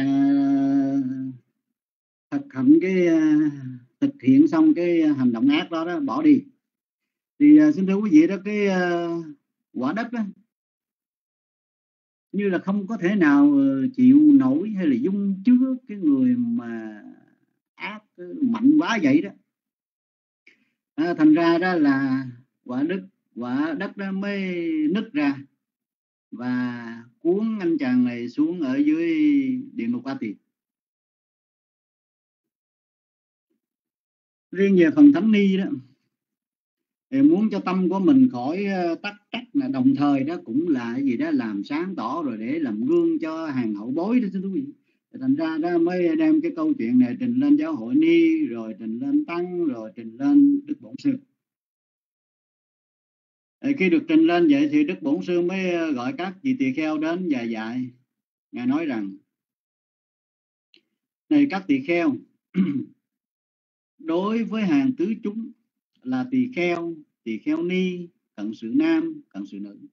thực hiện xong cái hành động ác đó, bỏ đi, thì xin thưa quý vị đó, cái quả đất đó như là không có thể nào chịu nổi hay là dung chứa cái người mà ác mạnh quá vậy đó. Thành ra đó là quả đất đó mới nứt ra và cuốn anh chàng này xuống ở dưới địa ngục A Tỳ. Riêng về phần thánh ni đó, thì muốn cho tâm của mình khỏi tắc trách, là đồng thời đó cũng là cái gì đó làm sáng tỏ rồi để làm gương cho hàng hậu bối đó, thưa quý vị. Thành ra đó mới đem cái câu chuyện này trình lên giáo hội ni, rồi trình lên tăng, rồi trình lên Đức Bổn Sư. Khi được trình lên vậy thì Đức Bổn Sư mới gọi các vị tỳ kheo đến và dạy. Ngài nói rằng: này các tỳ kheo, đối với hàng tứ chúng là tỳ kheo ni, cận sự nam, cận sự nữ,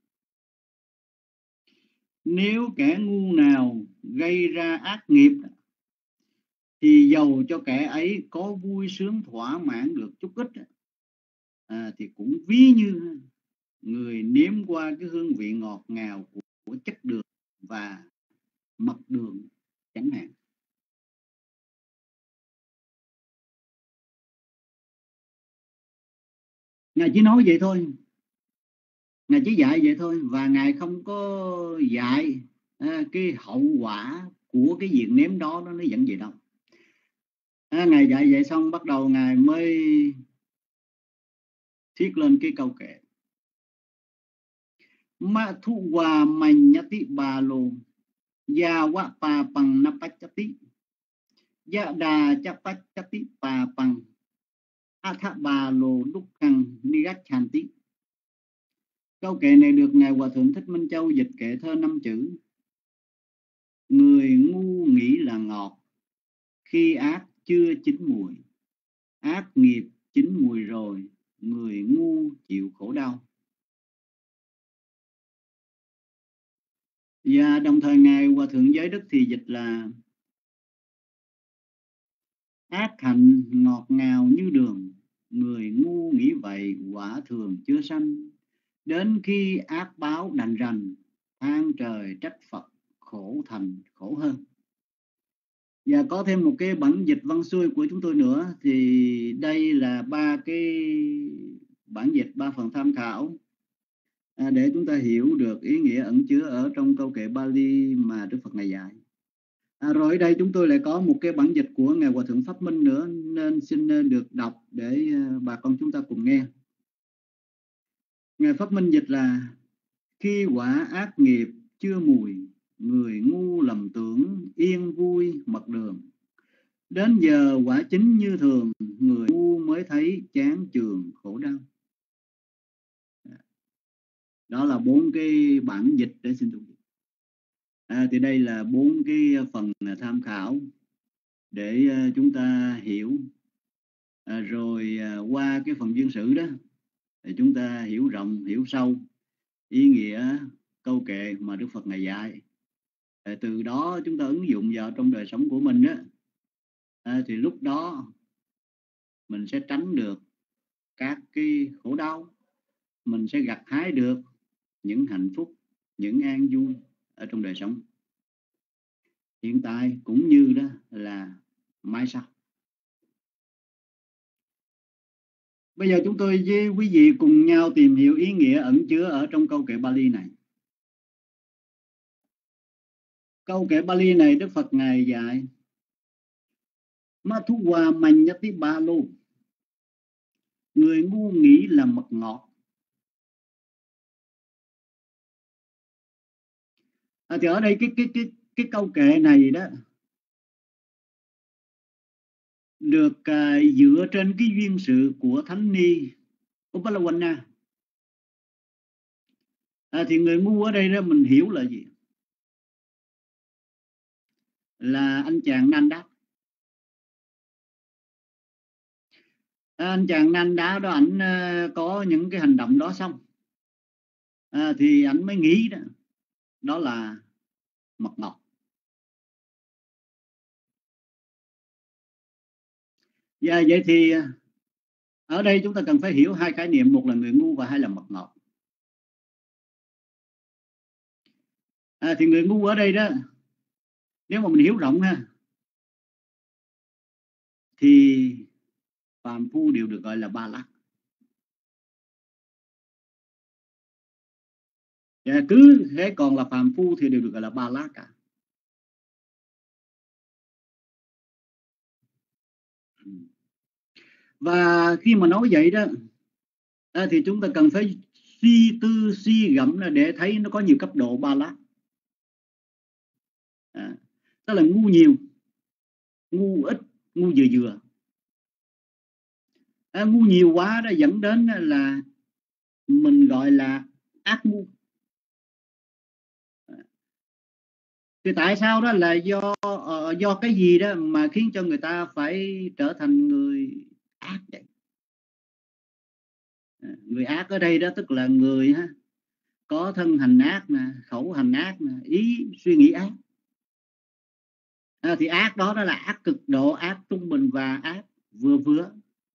nếu kẻ ngu nào gây ra ác nghiệp thì dầu cho kẻ ấy có vui sướng thỏa mãn được chút ít thì cũng ví như người nếm qua cái hương vị ngọt ngào của chất đường và mật đường chẳng hạn. Ngài chỉ nói vậy thôi, Ngài chỉ dạy vậy thôi, và Ngài không có dạy cái hậu quả của cái việc nếm đó nó dẫn về đâu. Ngài dạy vậy xong bắt đầu Ngài mới thiết lên cái câu kệ: Ma thu hòa mành nhati bà lô ya wa pa pang napachati ya đà chapachati pa pang atha bà lô đúc khăn nigachanti. Câu kệ này được Ngài Hòa Thượng Thích Minh Châu dịch kệ thơ 5 chữ: người ngu nghĩ là ngọt khi ác chưa chín mùi, ác nghiệp chín mùi rồi, người ngu chịu khổ đau. Và đồng thời Ngài Hòa Thượng Giới Đức thì dịch là: ác hạnh ngọt ngào như đường, người ngu nghĩ vậy quả thường chưa sanh, đến khi ác báo đành rành, than trời trách Phật khổ thành khổ hơn. Và có thêm một cái bản dịch văn xuôi của chúng tôi nữa, thì đây là ba cái bản dịch, ba phần tham khảo để chúng ta hiểu được ý nghĩa ẩn chứa ở trong câu kệ Bali mà Đức Phật này dạy. Rồi ở đây chúng tôi lại có một cái bản dịch của Ngài Hòa Thượng Pháp Minh nữa, nên xin được đọc để bà con chúng ta cùng nghe. Ngài Pháp Minh dịch là: khi quả ác nghiệp chưa mùi, người ngu lầm tưởng yên vui mật đường, đến giờ quả chính như thường, người ngu mới thấy chán chường khổ đau. Đó là 4 cái bản dịch để xin thưa. Thì đây là 4 cái phần tham khảo để chúng ta hiểu. Rồi qua cái phần duyên sử đó thì chúng ta hiểu rộng, hiểu sâu ý nghĩa câu kệ mà Đức Phật này dạy. Từ đó chúng ta ứng dụng vào trong đời sống của mình đó, thì lúc đó mình sẽ tránh được các cái khổ đau, mình sẽ gặt hái được những hạnh phúc, những an vui ở trong đời sống hiện tại cũng như đó là mai sau. Bây giờ chúng tôi với quý vị cùng nhau tìm hiểu ý nghĩa ẩn chứa ở trong câu kệ Bali này. Câu kệ Bali này Đức Phật Ngài dạy: Mathuwa manyati balo, người ngu nghĩ là mật ngọt. Thì ở đây cái câu kệ này đó được dựa trên cái duyên sự của Thánh Ni Upalawana. Thì người ngu ở đây đó mình hiểu là gì? Là anh chàng Nanda. anh chàng Nan Đá đó, ảnh có những cái hành động đó xong thì ảnh mới nghĩ đó là mật ngọt. Vậy thì ở đây chúng ta cần phải hiểu hai khái niệm, một là người ngu và hai là mật ngọt. Thì người ngu ở đây đó, nếu mà mình hiểu rộng thì phàm phu đều được gọi là Ba La. Cứ thế còn là phàm phu thì đều được gọi là Ba La cả. Và khi mà nói vậy đó thì chúng ta cần phải suy tư suy gẫm để thấy nó có nhiều cấp độ Ba La. Tức là ngu nhiều, ngu ít, ngu vừa vừa. Ngu nhiều quá đó dẫn đến là mình gọi là ác ngu. Thì tại sao đó là do cái gì đó mà khiến cho người ta phải trở thành người ác vậy? Người ác ở đây đó tức là người có thân hành ác nè, khẩu hành ác nè, ý suy nghĩ ác. Thì ác đó là ác cực độ, ác trung bình và ác vừa vừa.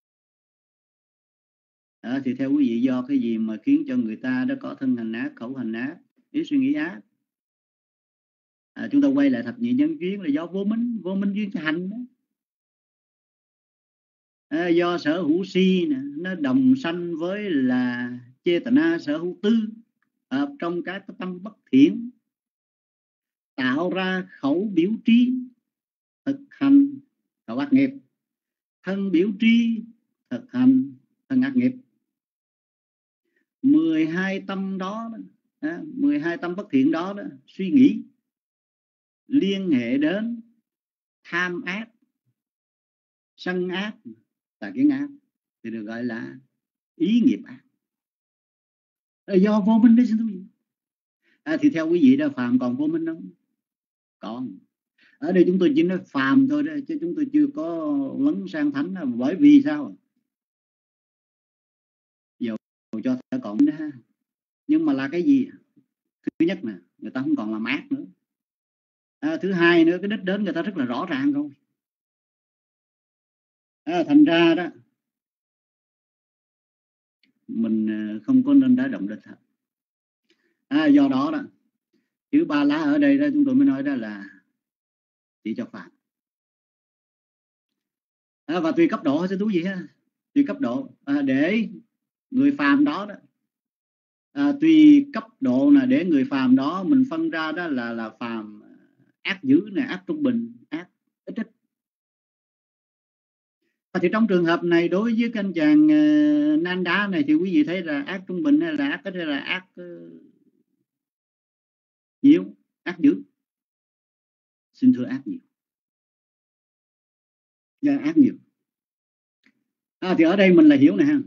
Thì theo quý vị, do cái gì mà khiến cho người ta đó có thân hành ác, khẩu hành ác, ý suy nghĩ ác? Chúng ta quay lại thập nhị nhân duyên là do vô minh duyên hành đó. Do sở hữu si nè, nó đồng sanh với là Chetana sở hữu tư hợp trong các tâm bất thiện, tạo ra khẩu biểu trí thực hành khẩu ác nghiệp, thân biểu trí thực hành thân ác nghiệp. 12 tâm đó, 12 tâm bất thiện đó suy nghĩ liên hệ đến tham ác, sân ác, tà kiến ác thì được gọi là ý nghiệp ác. Do vô minh đấy xin thú vị. Thì theo quý vị đó, phàm còn vô minh không? Còn. Ở đây chúng tôi chỉ nói phàm thôi đó, chứ chúng tôi chưa có vấn sang thánh. Bởi vì sao? Dầu cho ta còn đó ha. Nhưng mà là cái gì? Thứ nhất nè, người ta không còn làm ác nữa. Thứ hai nữa, cái đích đến người ta rất là rõ ràng rồi. Thành ra đó mình không có nên đá động địch thật. Do đó đó, chữ Ba La ở đây đó chúng tôi mới nói đó là chỉ cho phàm. Và tùy cấp độ sẽ thú gì ha, tùy cấp độ để người phàm đó tùy cấp độ là để người phàm đó mình phân ra đó là phàm ác dữ nè, ác trung bình, ác ít ít. Thì trong trường hợp này đối với cái anh chàng Nan Đá này thì quý vị thấy là ác trung bình hay là ác ít hay là ác nhiều? Ác dữ. Xin thưa ác nhiều. Ác nhiều. Thì ở đây mình là hiểu nè ha.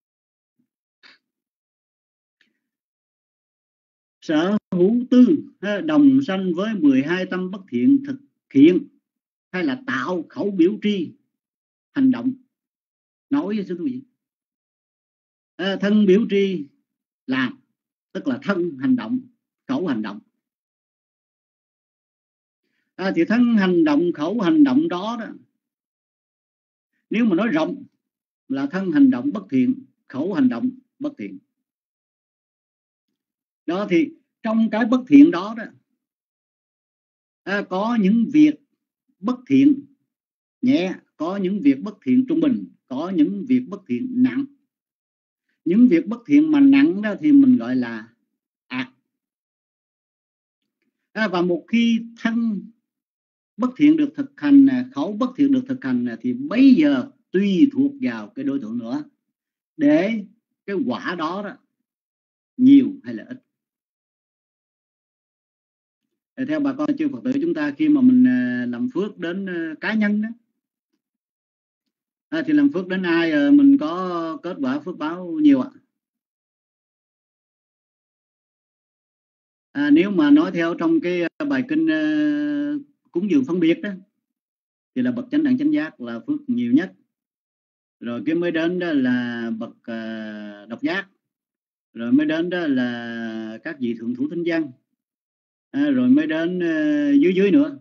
Sở hữu tư đồng sanh với 12 tâm bất thiện thực hiện hay là tạo khẩu biểu tri hành động. Nói với quý vị, thân biểu tri làm tức là thân hành động, khẩu hành động. Thì thân hành động, khẩu hành động đó nếu mà nói rộng là thân hành động bất thiện, khẩu hành động bất thiện. Đó thì trong cái bất thiện đó có những việc bất thiện nhẹ, có những việc bất thiện trung bình, có những việc bất thiện nặng. Những việc bất thiện mà nặng đó thì mình gọi là ác. Và một khi thân bất thiện được thực hành, khẩu bất thiện được thực hành thì bây giờ tùy thuộc vào cái đối tượng nữa để cái quả đó nhiều hay là ít. Theo bà con chư Phật tử chúng ta, khi mà mình làm phước đến cá nhân đó thì làm phước đến ai mình có kết quả phước báo nhiều ạ? Nếu mà nói theo trong cái bài kinh cúng dường phân biệt đó thì là bậc chánh đẳng chánh giác là phước nhiều nhất. rồi cái mới đến đó là bậc độc giác, rồi mới đến đó là các vị thượng thủ thính văn, rồi mới đến dưới dưới nữa.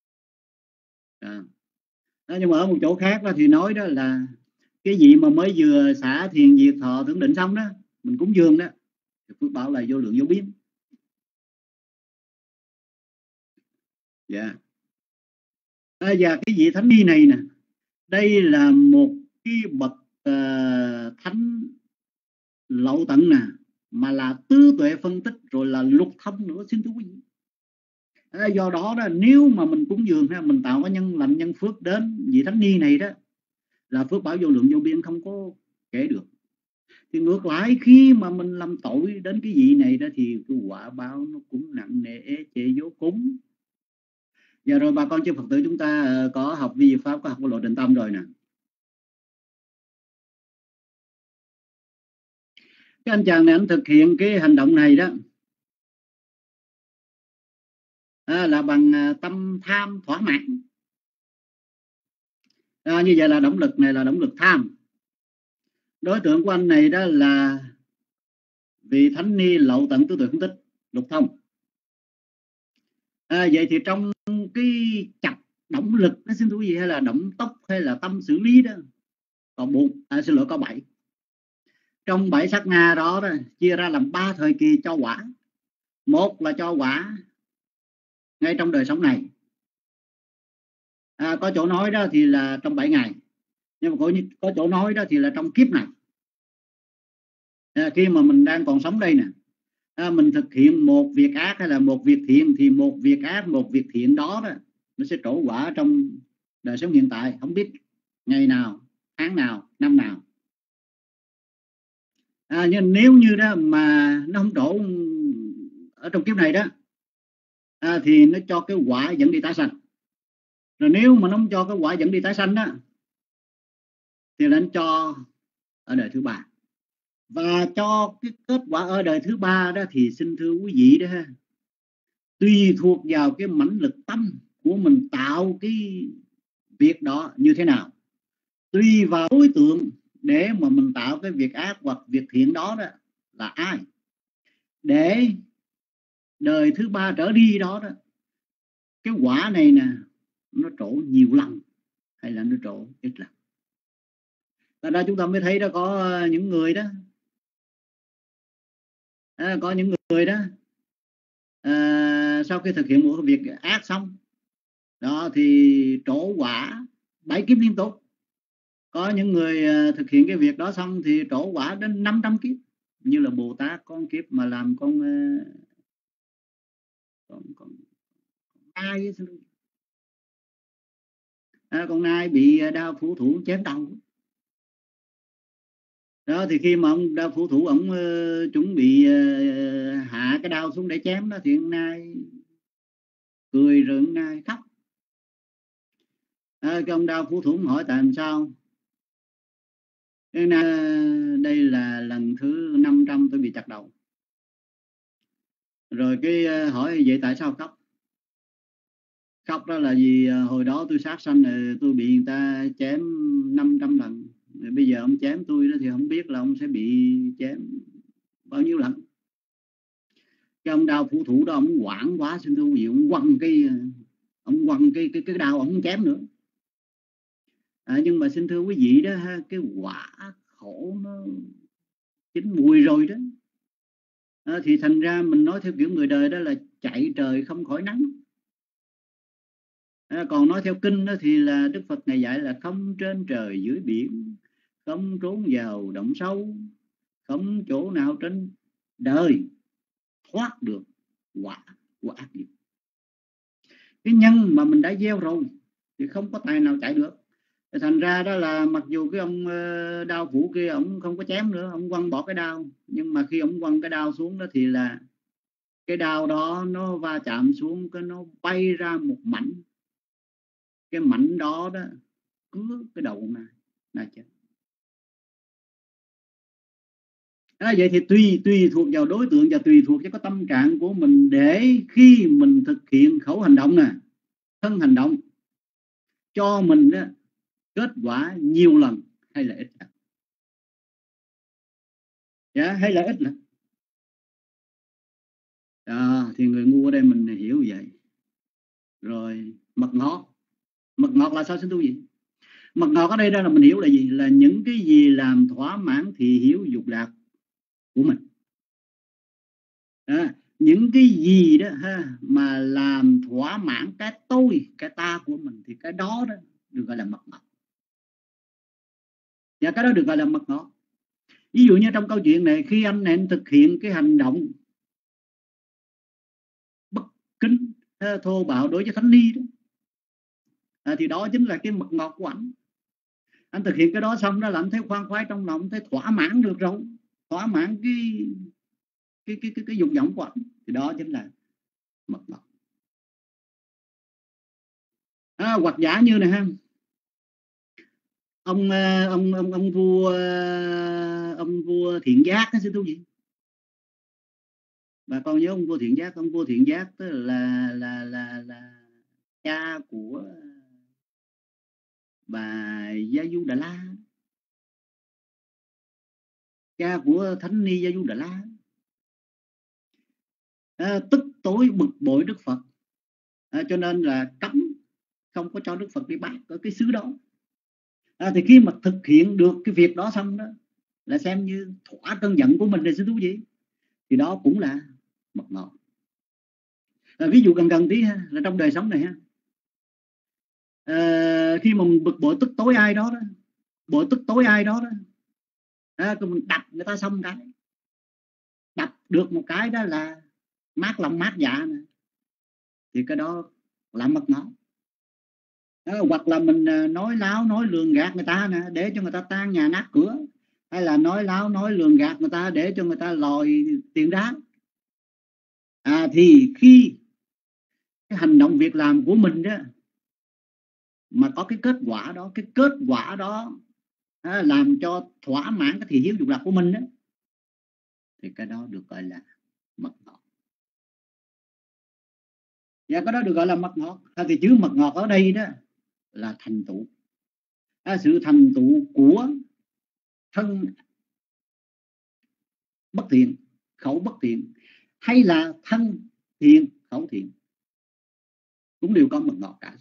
Nhưng mà ở một chỗ khác đó thì nói đó là cái gì mà mới vừa xả thiền diệt thọ tưởng định xong đó, mình cúng dường đó, phước báo là vô lượng vô biên. Dạ. Và cái vị thánh ni này nè, đây là một cái bậc thánh lậu tận nè, mà là tứ tuệ phân tích rồi là lục thông nữa, xin thưa quý vị. Do đó đó, nếu mà mình cúng dường ha, mình tạo có nhân lành nhân phước đến vị thánh ni này đó, là phước báo vô lượng vô biên không có kể được. Thì ngược lại khi mà mình làm tội đến cái vị này đó thì cái quả báo nó cũng nặng nề ế trệ vô cùng. Giờ rồi bà con chư Phật tử chúng ta có học vi pháp, có học lộ trình tâm rồi nè. Cái anh chàng này anh thực hiện cái hành động này đó là bằng tâm tham thỏa mãn. Như vậy là động lực này là động lực tham. Đối tượng của anh này đó là vị thánh ni lậu tận tứ tuệ phân tích lục thông. Vậy thì trong cái chập động lực nó xin thú gì, hay là động tốc, hay là tâm xử lý đó, có 7. Trong 7 sát na đó, chia ra làm 3 thời kỳ cho quả. Một là cho quả ngay trong đời sống này, có chỗ nói đó thì là trong 7 ngày, nhưng mà có chỗ nói đó thì là trong kiếp này. Khi mà mình đang còn sống đây nè, mình thực hiện một việc ác hay là một việc thiện, thì một việc ác, một việc thiện đó nó sẽ trổ quả trong đời sống hiện tại, không biết ngày nào, tháng nào, năm nào. Nhưng nếu như đó mà nó không trổ ở trong kiếp này đó, thì nó cho cái quả dẫn đi tái sanh. Rồi nếu mà nó không cho cái quả dẫn đi tái sanh đó, thì nó cho ở đời thứ 3. Và cho cái kết quả ở đời thứ 3 đó thì xin thưa quý vị đó ha, tùy thuộc vào cái mãnh lực tâm của mình tạo cái việc đó như thế nào, tùy vào đối tượng để mà mình tạo cái việc ác hoặc việc thiện đó là ai, để đời thứ 3 trở đi đó cái quả này nè nó trổ nhiều lần hay là nó trổ ít lần. Và đó chúng ta mới thấy đó, có những người đó sau khi thực hiện một việc ác xong đó thì trổ quả 7 kiếp liên tục. Có những người thực hiện cái việc đó xong thì trổ quả đến 500 kiếp, như là Bồ Tát con kiếp mà làm con nai, con nai bị đao phủ thủ chém đầu. Đó thì khi mà ông đao phủ thủ ông chuẩn bị hạ cái đao xuống để chém đó, thì ông nai cười rồi ông nai khóc. Cái ông đao phủ thủ hỏi tại sao? Đây là lần thứ 500 tôi bị chặt đầu. Rồi cái hỏi vậy tại sao khóc? Khóc đó là vì hồi đó tôi sát sanh rồi tôi bị người ta chém 500 lần. Rồi bây giờ ông chém tôi đó thì không biết là ông sẽ bị chém bao nhiêu lần. Cái ông đao phủ thủ đó ông hoảng quá, xin thưa quý vị, ông quăng cái đao ông không chém nữa. Nhưng mà xin thưa quý vị đó, cái quả khổ nó chín mùi rồi đó. Thì thành ra mình nói theo kiểu người đời đó là chạy trời không khỏi nắng. Còn nói theo kinh đó thì là Đức Phật này dạy là không trên trời dưới biển, không trốn vào động sâu, không chỗ nào trên đời thoát được quả của ác nghiệp. Cái nhân mà mình đã gieo rồi thì không có tài nào chạy được. Thành ra đó là mặc dù cái ông đao phủ kia ông không có chém nữa, ông quăng bỏ cái đao, nhưng mà khi ông quăng cái đao xuống đó thì là cái đao đó nó va chạm xuống, cái nó bay ra một mảnh. Cái mảnh đó cứa cái đầu ông này chết. Vậy thì tùy thuộc vào đối tượng và tùy thuộc vào cái tâm trạng của mình để khi mình thực hiện khẩu hành động nè, thân hành động cho mình đó, kết quả nhiều lần hay là ít lắm? Dạ, hay là ít lắm? Thì người ngu ở đây mình hiểu vậy. Rồi mật ngọt. Mật ngọt là sao xin thú vị? Mật ngọt ở đây là mình hiểu là gì? Là những cái gì làm thỏa mãn thị hiếu dục lạc của mình. Những cái gì đó ha, mà làm thỏa mãn cái tôi, cái ta của mình, thì cái đó được gọi là mật ngọt. Và cái đó được gọi là mật ngọt. Ví dụ như trong câu chuyện này, khi anh em thực hiện cái hành động bất kính, thô bạo đối với thánh ni đó, thì đó chính là cái mật ngọt của anh. Anh thực hiện cái đó xong đó là anh thấy khoan khoái trong lòng, thấy thỏa mãn được rồi, thỏa mãn cái dục vọng của anh, thì đó chính là mật ngọt. Hoặc giả như này ha, ông vua Thiện Giác đó, xin thú vị. Bà con nhớ ông vua Thiện Giác. Ông vua Thiện Giác tức là cha của bà Gia Du Đà La, cha của thánh ni Gia Du Đà La. Tức tối bực bội Đức Phật, cho nên là cấm không có cho Đức Phật đi bát ở cái xứ đó. Thì khi mà thực hiện được cái việc đó xong đó, là xem như thỏa cơn giận của mình, là xin thú vị, thì đó cũng là mật ngọt. Ví dụ gần tí ha, là trong đời sống này ha, khi mà mình bực bội tức tối ai đó, mình đập người ta xong cái, đập được một cái đó là mát lòng mát dạ này, thì cái đó là mật ngọt. Hoặc là mình nói láo nói lường gạt người ta nè, để cho người ta tan nhà nát cửa, hay là nói láo nói lường gạt người ta để cho người ta lòi tiền đá, thì khi cái hành động việc làm của mình đó mà có cái kết quả đó làm cho thỏa mãn cái thị hiếu dục lạc của mình đó, thì cái đó được gọi là mật ngọt. Và cái đó được gọi là mật ngọt. Thì chữ mật ngọt ở đây đó là thành tựu, sự thành tựu của thân bất thiện, khẩu bất thiện, hay là thân thiện, khẩu thiện, cũng đều có mật ngọt cả.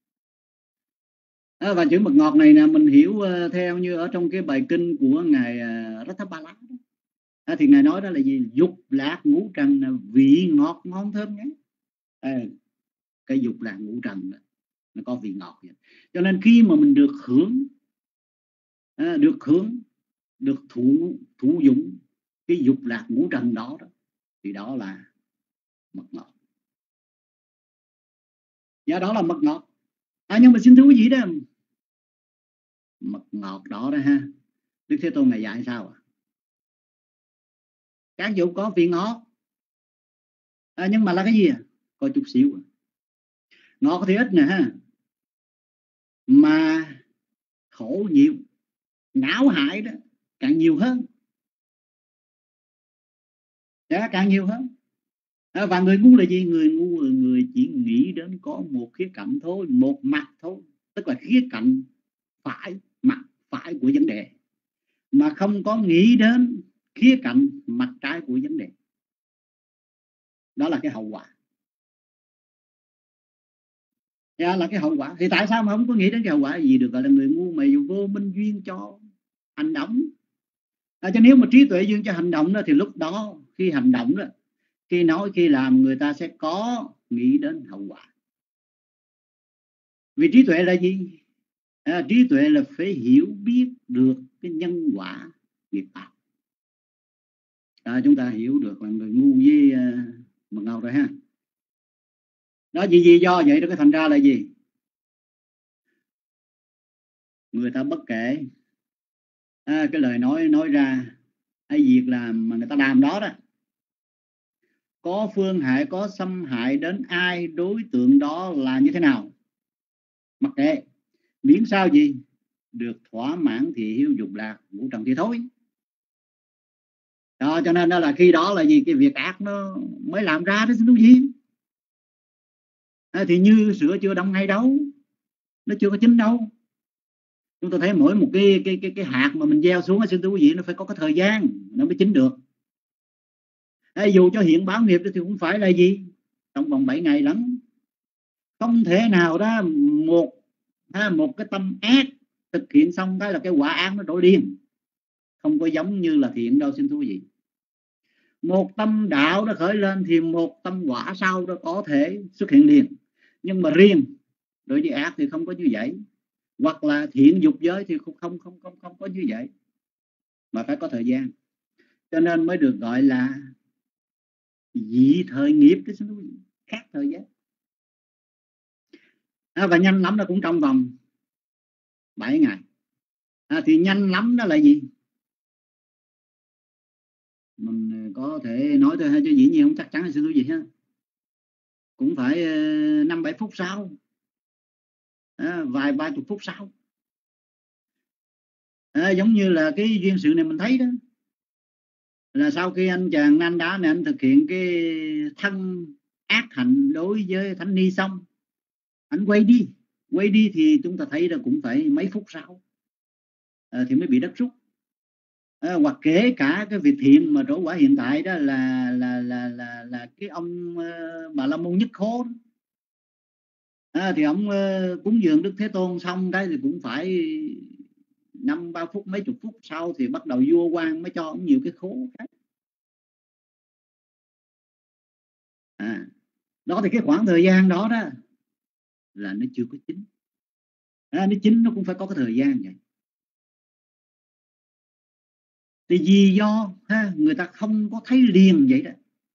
Và chữ mật ngọt này nè, mình hiểu theo như ở trong cái bài kinh của ngài Rathabala, thì ngài nói đó là gì? Dục lạc ngũ trần là vị ngọt ngon thơm nhé. Cái dục lạc ngũ trần đó, nó có vị ngọt vậy. Cho nên khi mà mình được thụ dụng cái dục lạc ngũ trần đó, thì đó là mật ngọt. Và đó là mật ngọt. Nhưng mà xin thú vị đó, mật ngọt đó ha, Đức Thế Tôn ngài dạy sao các dục có vị ngọt, nhưng mà là cái gì có chút xíu. Ngọt thì ít nè ha, mà khổ nhiều, não hại đó càng nhiều hơn. Càng nhiều hơn. Và người ngu là gì? Người ngu là người chỉ nghĩ đến có một khía cạnh thôi, một mặt thôi, tức là khía cạnh phải, mặt phải của vấn đề, mà không có nghĩ đến khía cạnh mặt trái của vấn đề. Đó là cái hậu quả. Là cái hậu quả. Thì tại sao mà không có nghĩ đến cái hậu quả gì? Được gọi là người ngu mà vô minh duyên cho hành động. Cho nếu mà trí tuệ duyên cho hành động đó, thì lúc đó khi hành động đó, khi nói khi làm, người ta sẽ có nghĩ đến hậu quả. Vì trí tuệ là gì? Trí tuệ là phải hiểu biết được cái nhân quả nghiệp ác. Chúng ta hiểu được là người ngu với mật ngọt rồi ha. Đó vì do vậy đó, cái thành ra là gì? Người ta bất kể cái lời nói ra, hay việc làm mà người ta làm đó có phương hại, có xâm hại đến ai, đối tượng đó là như thế nào, mặc kệ, miễn sao gì được thỏa mãn thì hiếu dục lạc ngũ trần thì thôi. Cho nên đó là khi đó là gì? Cái việc ác nó mới làm ra đó, xin thú gì. Thì như sữa chưa đông ngay đâu, nó chưa có chín đâu. Chúng ta thấy mỗi một cái hạt mà mình gieo xuống, xin thưa quý vị, nó phải có cái thời gian nó mới chín được. Dù cho hiện báo nghiệp thì cũng phải là gì, trong vòng 7 ngày lắm. Không thể nào đó một cái tâm ác thực hiện xong cái là cái quả ác nó đổ liền, không có giống như là thiện đâu, xin thưa quý vị. Một tâm đạo nó khởi lên thì một tâm quả sau đó có thể xuất hiện liền, nhưng mà riêng đối với ác thì không có như vậy, hoặc là thiện dục giới thì không có như vậy, mà phải có thời gian, cho nên mới được gọi là dị thời nghiệp, cái khác thời gian. Và nhanh lắm nó cũng trong vòng 7 ngày. Thì nhanh lắm đó là gì? Mình có thể nói thôi, chứ dĩ nhiên không chắc chắn là xin thú gì ha, cũng phải 5-7 phút sau, vài chục phút sau. Giống như là cái duyên sự này mình thấy đó, là sau khi anh chàng Nan Đá này anh thực hiện cái thân ác hạnh đối với Thánh Ni xong, anh quay đi thì chúng ta thấy là cũng phải mấy phút sau thì mới bị đất rút. Hoặc kể cả cái việc thiện mà trổ quả hiện tại đó là cái ông Bà La Môn Nhất Khố đó. Thì ông cúng dường Đức Thế Tôn xong cái thì cũng phải 5-3 phút, mấy chục phút sau thì bắt đầu vua quan mới cho ông nhiều cái khố khác. Đó thì cái khoảng thời gian đó đó là nó chưa có chín. Nó chín nó cũng phải có cái thời gian vậy. Thì vì do người ta không có thấy liền vậy đó.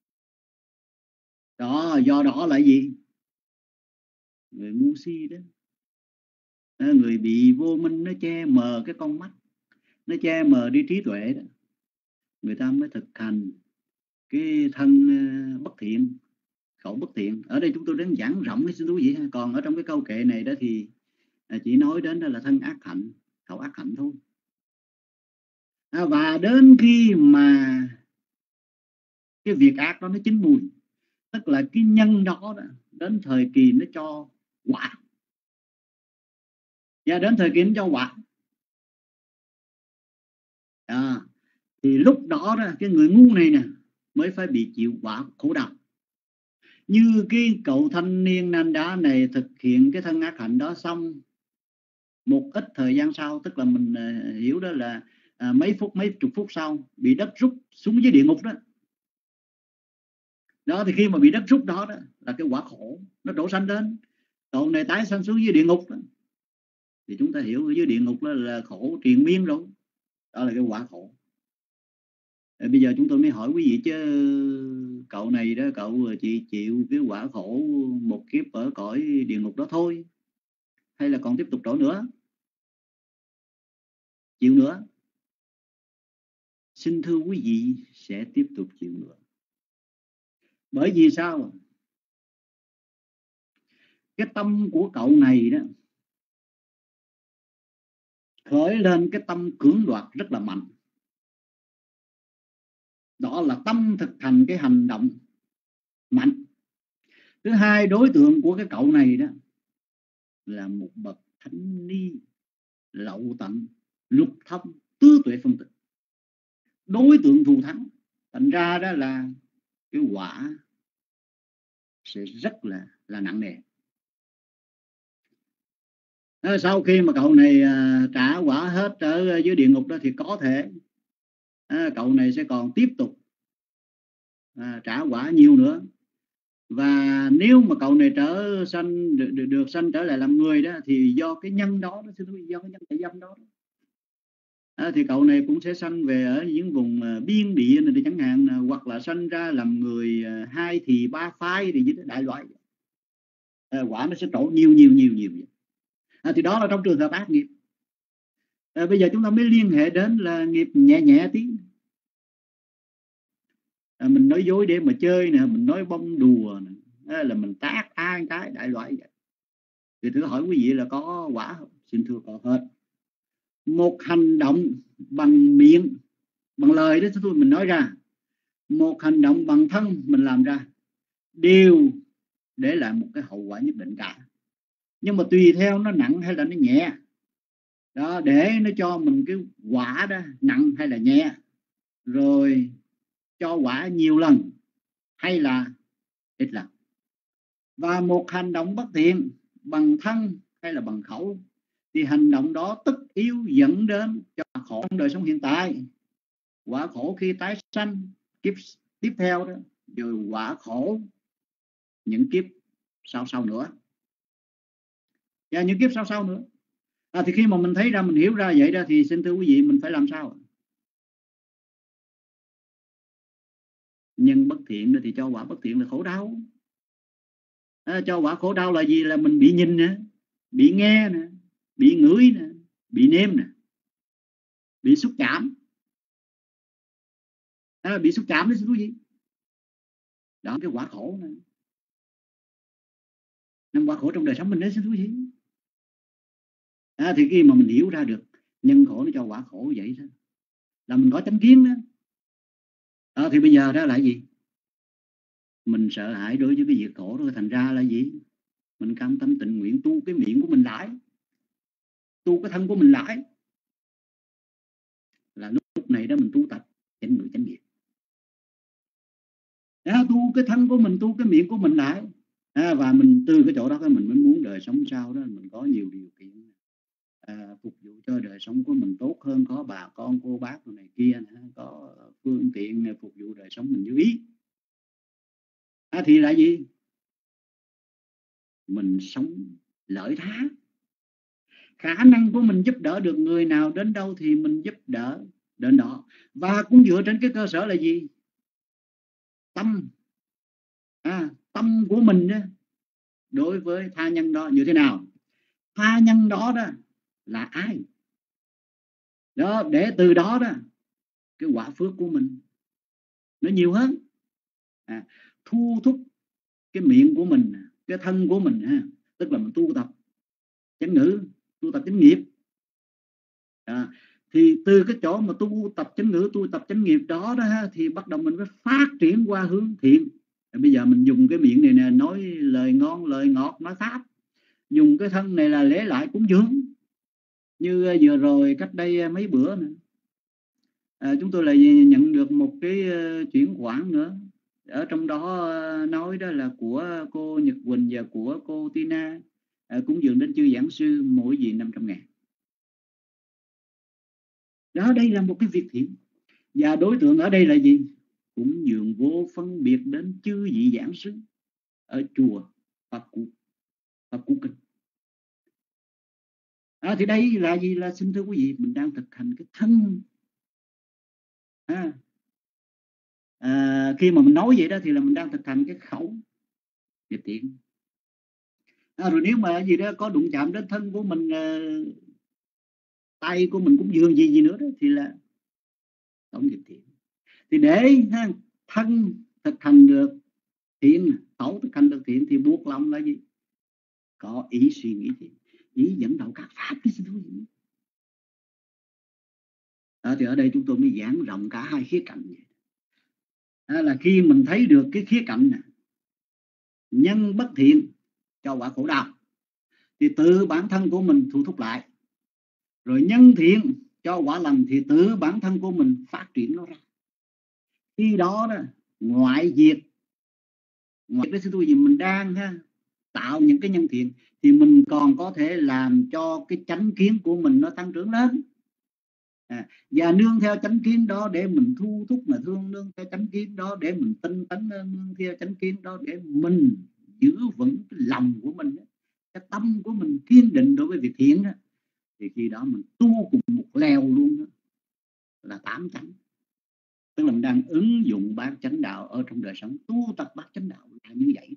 Do đó là gì? Người ngu si đó, người bị vô minh nó che mờ cái con mắt, nó che mờ đi trí tuệ đó, người ta mới thực hành cái thân bất thiện, khẩu bất thiện. Ở đây chúng tôi đến giảng rộng cái xin thú vị, còn ở trong cái câu kệ này đó thì chỉ nói đến đó là thân ác hạnh, khẩu ác hạnh thôi. Và đến khi mà cái việc ác đó nó chín mùi, tức là cái nhân đó đến thời kỳ nó cho quả, và đến thời kỳ nó cho quả thì lúc đó cái người ngu này nè mới phải bị chịu quả khổ đau. Như cái cậu thanh niên Nan Đá này thực hiện cái thân ác hạnh đó xong, một ít thời gian sau, tức là mình hiểu đó là mấy chục phút sau bị đất rút xuống dưới địa ngục đó. Đó thì khi mà bị đất rút đó là cái quả khổ nó đổ sanh đến. Cậu này tái sanh xuống dưới địa ngục đó. Thì chúng ta hiểu ở dưới địa ngục đó là khổ triền miên rồi. Đó là cái quả khổ. Bây giờ chúng tôi mới hỏi quý vị chứ cậu này đó, cậu chỉ chịu cái quả khổ một kiếp ở cõi địa ngục đó thôi, hay là còn tiếp tục đổ nữa, chịu nữa? Xin thưa quý vị, sẽ tiếp tục chịu nữa. Bởi vì sao? Cái tâm của cậu này đó khởi lên cái tâm cưỡng đoạt rất là mạnh. Đó là tâm thực hành cái hành động mạnh. Thứ hai, đối tượng của cái cậu này đó là một bậc thánh ni lậu tận, lục thông, tứ tuệ phân tịch, đối tượng thù thắng. Thành ra đó là cái quả sẽ rất là nặng nề. Sau khi mà cậu này trả quả hết ở dưới địa ngục đó thì có thể cậu này sẽ còn tiếp tục trả quả nhiều nữa. Và nếu mà cậu này được sanh trở lại làm người đó thì do cái nhân đó, do cái nhân tại dâm đó thì cậu này cũng sẽ sanh về ở những vùng biên địa này chẳng hạn, hoặc là sanh ra làm người 2 thì 3 phái thì đại loại. Quả nó sẽ trổ nhiều thì đó là trong trường hợp ác nghiệp. Bây giờ chúng ta mới liên hệ đến là nghiệp nhẹ nhẹ tí. Mình nói dối để mà chơi nè, mình nói bông đùa nè, là mình tác ai cái đại loại vậy. Thì thử hỏi quý vị là có quả không? Xin thưa có hết. Một hành động bằng miệng, bằng lời đó thôi mình nói ra, một hành động bằng thân mình làm ra, đều để lại một cái hậu quả nhất định cả. Nhưng mà tùy theo nó nặng hay là nó nhẹ. đó, để nó cho mình cái quả đó nặng hay là nhẹ, rồi cho quả nhiều lần hay là ít lần. Và một hành động bất thiện bằng thân hay là bằng khẩu thì hành động đó tất yếu dẫn đến cho khổ trong đời sống hiện tại, quả khổ khi tái sanh kiếp tiếp theo đó, rồi quả khổ những kiếp sau nữa, và những kiếp sau nữa. Thì khi mà mình thấy ra, mình hiểu ra vậy đó, thì xin thưa quý vị, mình phải làm sao? Nhân bất thiện thì cho quả bất thiện là khổ đau. Cho quả khổ đau là gì? Là mình bị nhìn nè, bị nghe nè, bị ngửi nè, bị nếm nè, bị xúc chạm. Bị xúc chạm đó xin quý vị. Đó, cái quả khổ này. Năm quả khổ trong đời sống mình đấy xin quý vị. Thì khi mà mình hiểu ra được nhân khổ nó cho quả khổ vậy đó, là mình có chánh kiến đó. Thì bây giờ đó là gì? Mình sợ hãi đối với cái việc khổ đó, thành ra là gì? Mình cam tâm tình nguyện tu cái miệng của mình lại, tu cái thân của mình lại. Là lúc này đó mình tu tập chánh ngữ chánh nghiệp. Tu cái thân của mình, tu cái miệng của mình lại. Và mình từ cái chỗ đó mình mới muốn đời sống sau đó mình có nhiều điều kiện phục vụ cho đời sống của mình tốt hơn, có bà con cô bác này kia, có phương tiện phục vụ đời sống mình như ý. Thì là gì? Mình sống lợi tha. Khả năng của mình giúp đỡ được người nào đến đâu thì mình giúp đỡ đến đó. Và cũng dựa trên cái cơ sở là gì? Tâm. Tâm của mình đó, đối với tha nhân đó như thế nào? Tha nhân đó là ai? Đó, để từ đó cái quả phước của mình nó nhiều hơn. Thu thúc cái miệng của mình, cái thân của mình, tức là mình tu tập chánh ngữ, tu tập chánh nghiệp. Thì từ cái chỗ mà tu tập chánh ngữ, tu tập chánh nghiệp đó thì bắt đầu mình phải phát triển qua hướng thiện. Bây giờ mình dùng cái miệng này nè, nói lời ngon, lời ngọt, nói pháp. Dùng cái thân này là lễ lại cúng dường. Như vừa rồi cách đây mấy bữa nữa, chúng tôi lại nhận được một cái chuyển khoản nữa. Ở trong đó nói đó là của cô Nhật Quỳnh và của cô Tina, cúng dường đến chư giảng sư, mỗi vị 500.000. Đó, đây là một cái việc thiện. Và đối tượng ở đây là gì? Cúng dường vô phân biệt đến chư vị giảng sư ở chùa Pháp Cú Kinh. Thì đây là gì? Là xin thưa quý vị, mình đang thực hành cái thân. Khi mà mình nói vậy đó thì là mình đang thực hành cái khẩu nghiệp thiện. Rồi nếu mà gì đó có đụng chạm đến thân của mình, tay của mình cũng dường gì nữa đó, thì là khẩu nghiệp thiện. Thì để thân thực hành được thiện, khẩu thực hành được thiện, thì buộc lòng là gì? Có ý suy nghĩ thiện, ý dẫn đầu các pháp. Thì ở đây chúng tôi mới giảng rộng cả hai khía cạnh. Là khi mình thấy được cái khía cạnh này, nhân bất thiện cho quả khổ đau, thì tự bản thân của mình thu thúc lại. Rồi nhân thiện cho quả lành thì tự bản thân của mình phát triển nó ra. Khi đó ngoại diệt đó sư gì mình đang tạo những cái nhân thiện, thì mình còn có thể làm cho cái chánh kiến của mình nó tăng trưởng lên. Và nương theo chánh kiến đó để mình thu thúc, mà nương theo chánh kiến đó để mình tinh tấn, nương theo chánh kiến đó để mình giữ vững cái lòng của mình, cái tâm của mình kiên định đối với việc thiện đó. Thì khi đó mình tu cùng một lèo luôn đó, là 8 chánh. Tức là mình đang ứng dụng bát chánh đạo ở trong đời sống, tu tập bát chánh đạo là như vậy.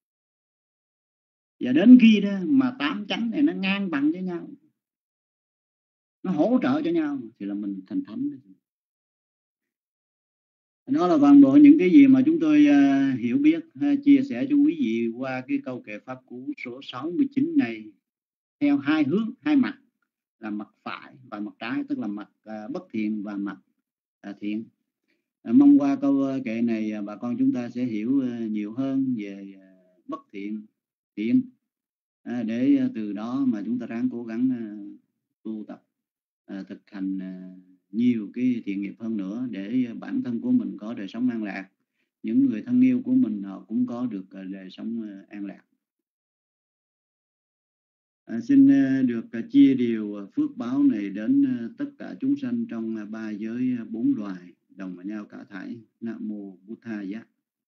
Và đến khi đó mà 8 chánh này nó ngang bằng với nhau, nó hỗ trợ cho nhau, thì là mình thành thánh. Đó là toàn bộ những cái gì mà chúng tôi hiểu biết, chia sẻ cho quý vị qua cái câu kệ pháp cú số 69 này, theo hai hướng, hai mặt, là mặt phải và mặt trái, tức là mặt bất thiện và mặt thiện. Mong qua câu kệ này bà con chúng ta sẽ hiểu nhiều hơn về bất thiện, thiện, để từ đó mà chúng ta ráng cố gắng tu tập thực hành nhiều cái thiện nghiệp hơn nữa để bản thân của mình có đời sống an lạc, những người thân yêu của mình họ cũng có được đời sống an lạc. Xin được chia điều phước báo này đến tất cả chúng sanh trong 3 giới 4 loài, đồng nhau cả thảy. Nam mô Bụt Thaya.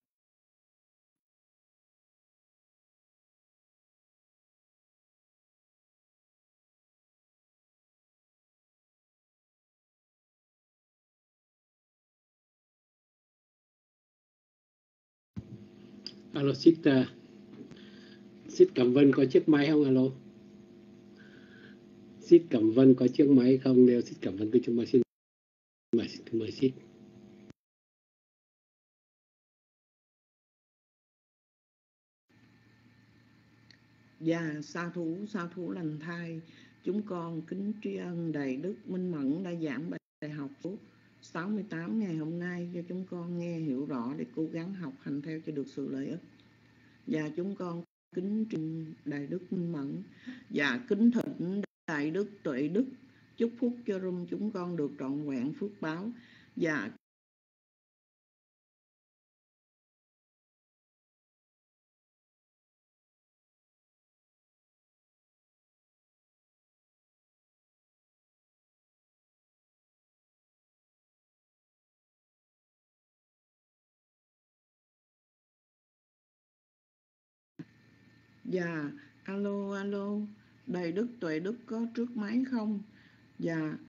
Alo, Xít Cẩm Vân có chiếc máy không? Alo, Xít Cẩm Vân có chiếc máy không? Nếu Xít Cẩm Vân cứ chiếc máy, xin mời Xít. Dạ, sa thú lành thai, chúng con kính tri ân Đại Đức Minh Mẫn đã giảng bài học số 68 ngày hôm nay cho chúng con nghe hiểu rõ để cố gắng học hành theo cho được sự lợi ích. Và chúng con kính trình Đại Đức Minh Mẫn và kính thỉnh Đại Đức Tuệ Đức chúc phúc cho room chúng con được trọn vẹn phước báo và alo, Đại Đức Tuệ Đức có trước máy không? Dạ.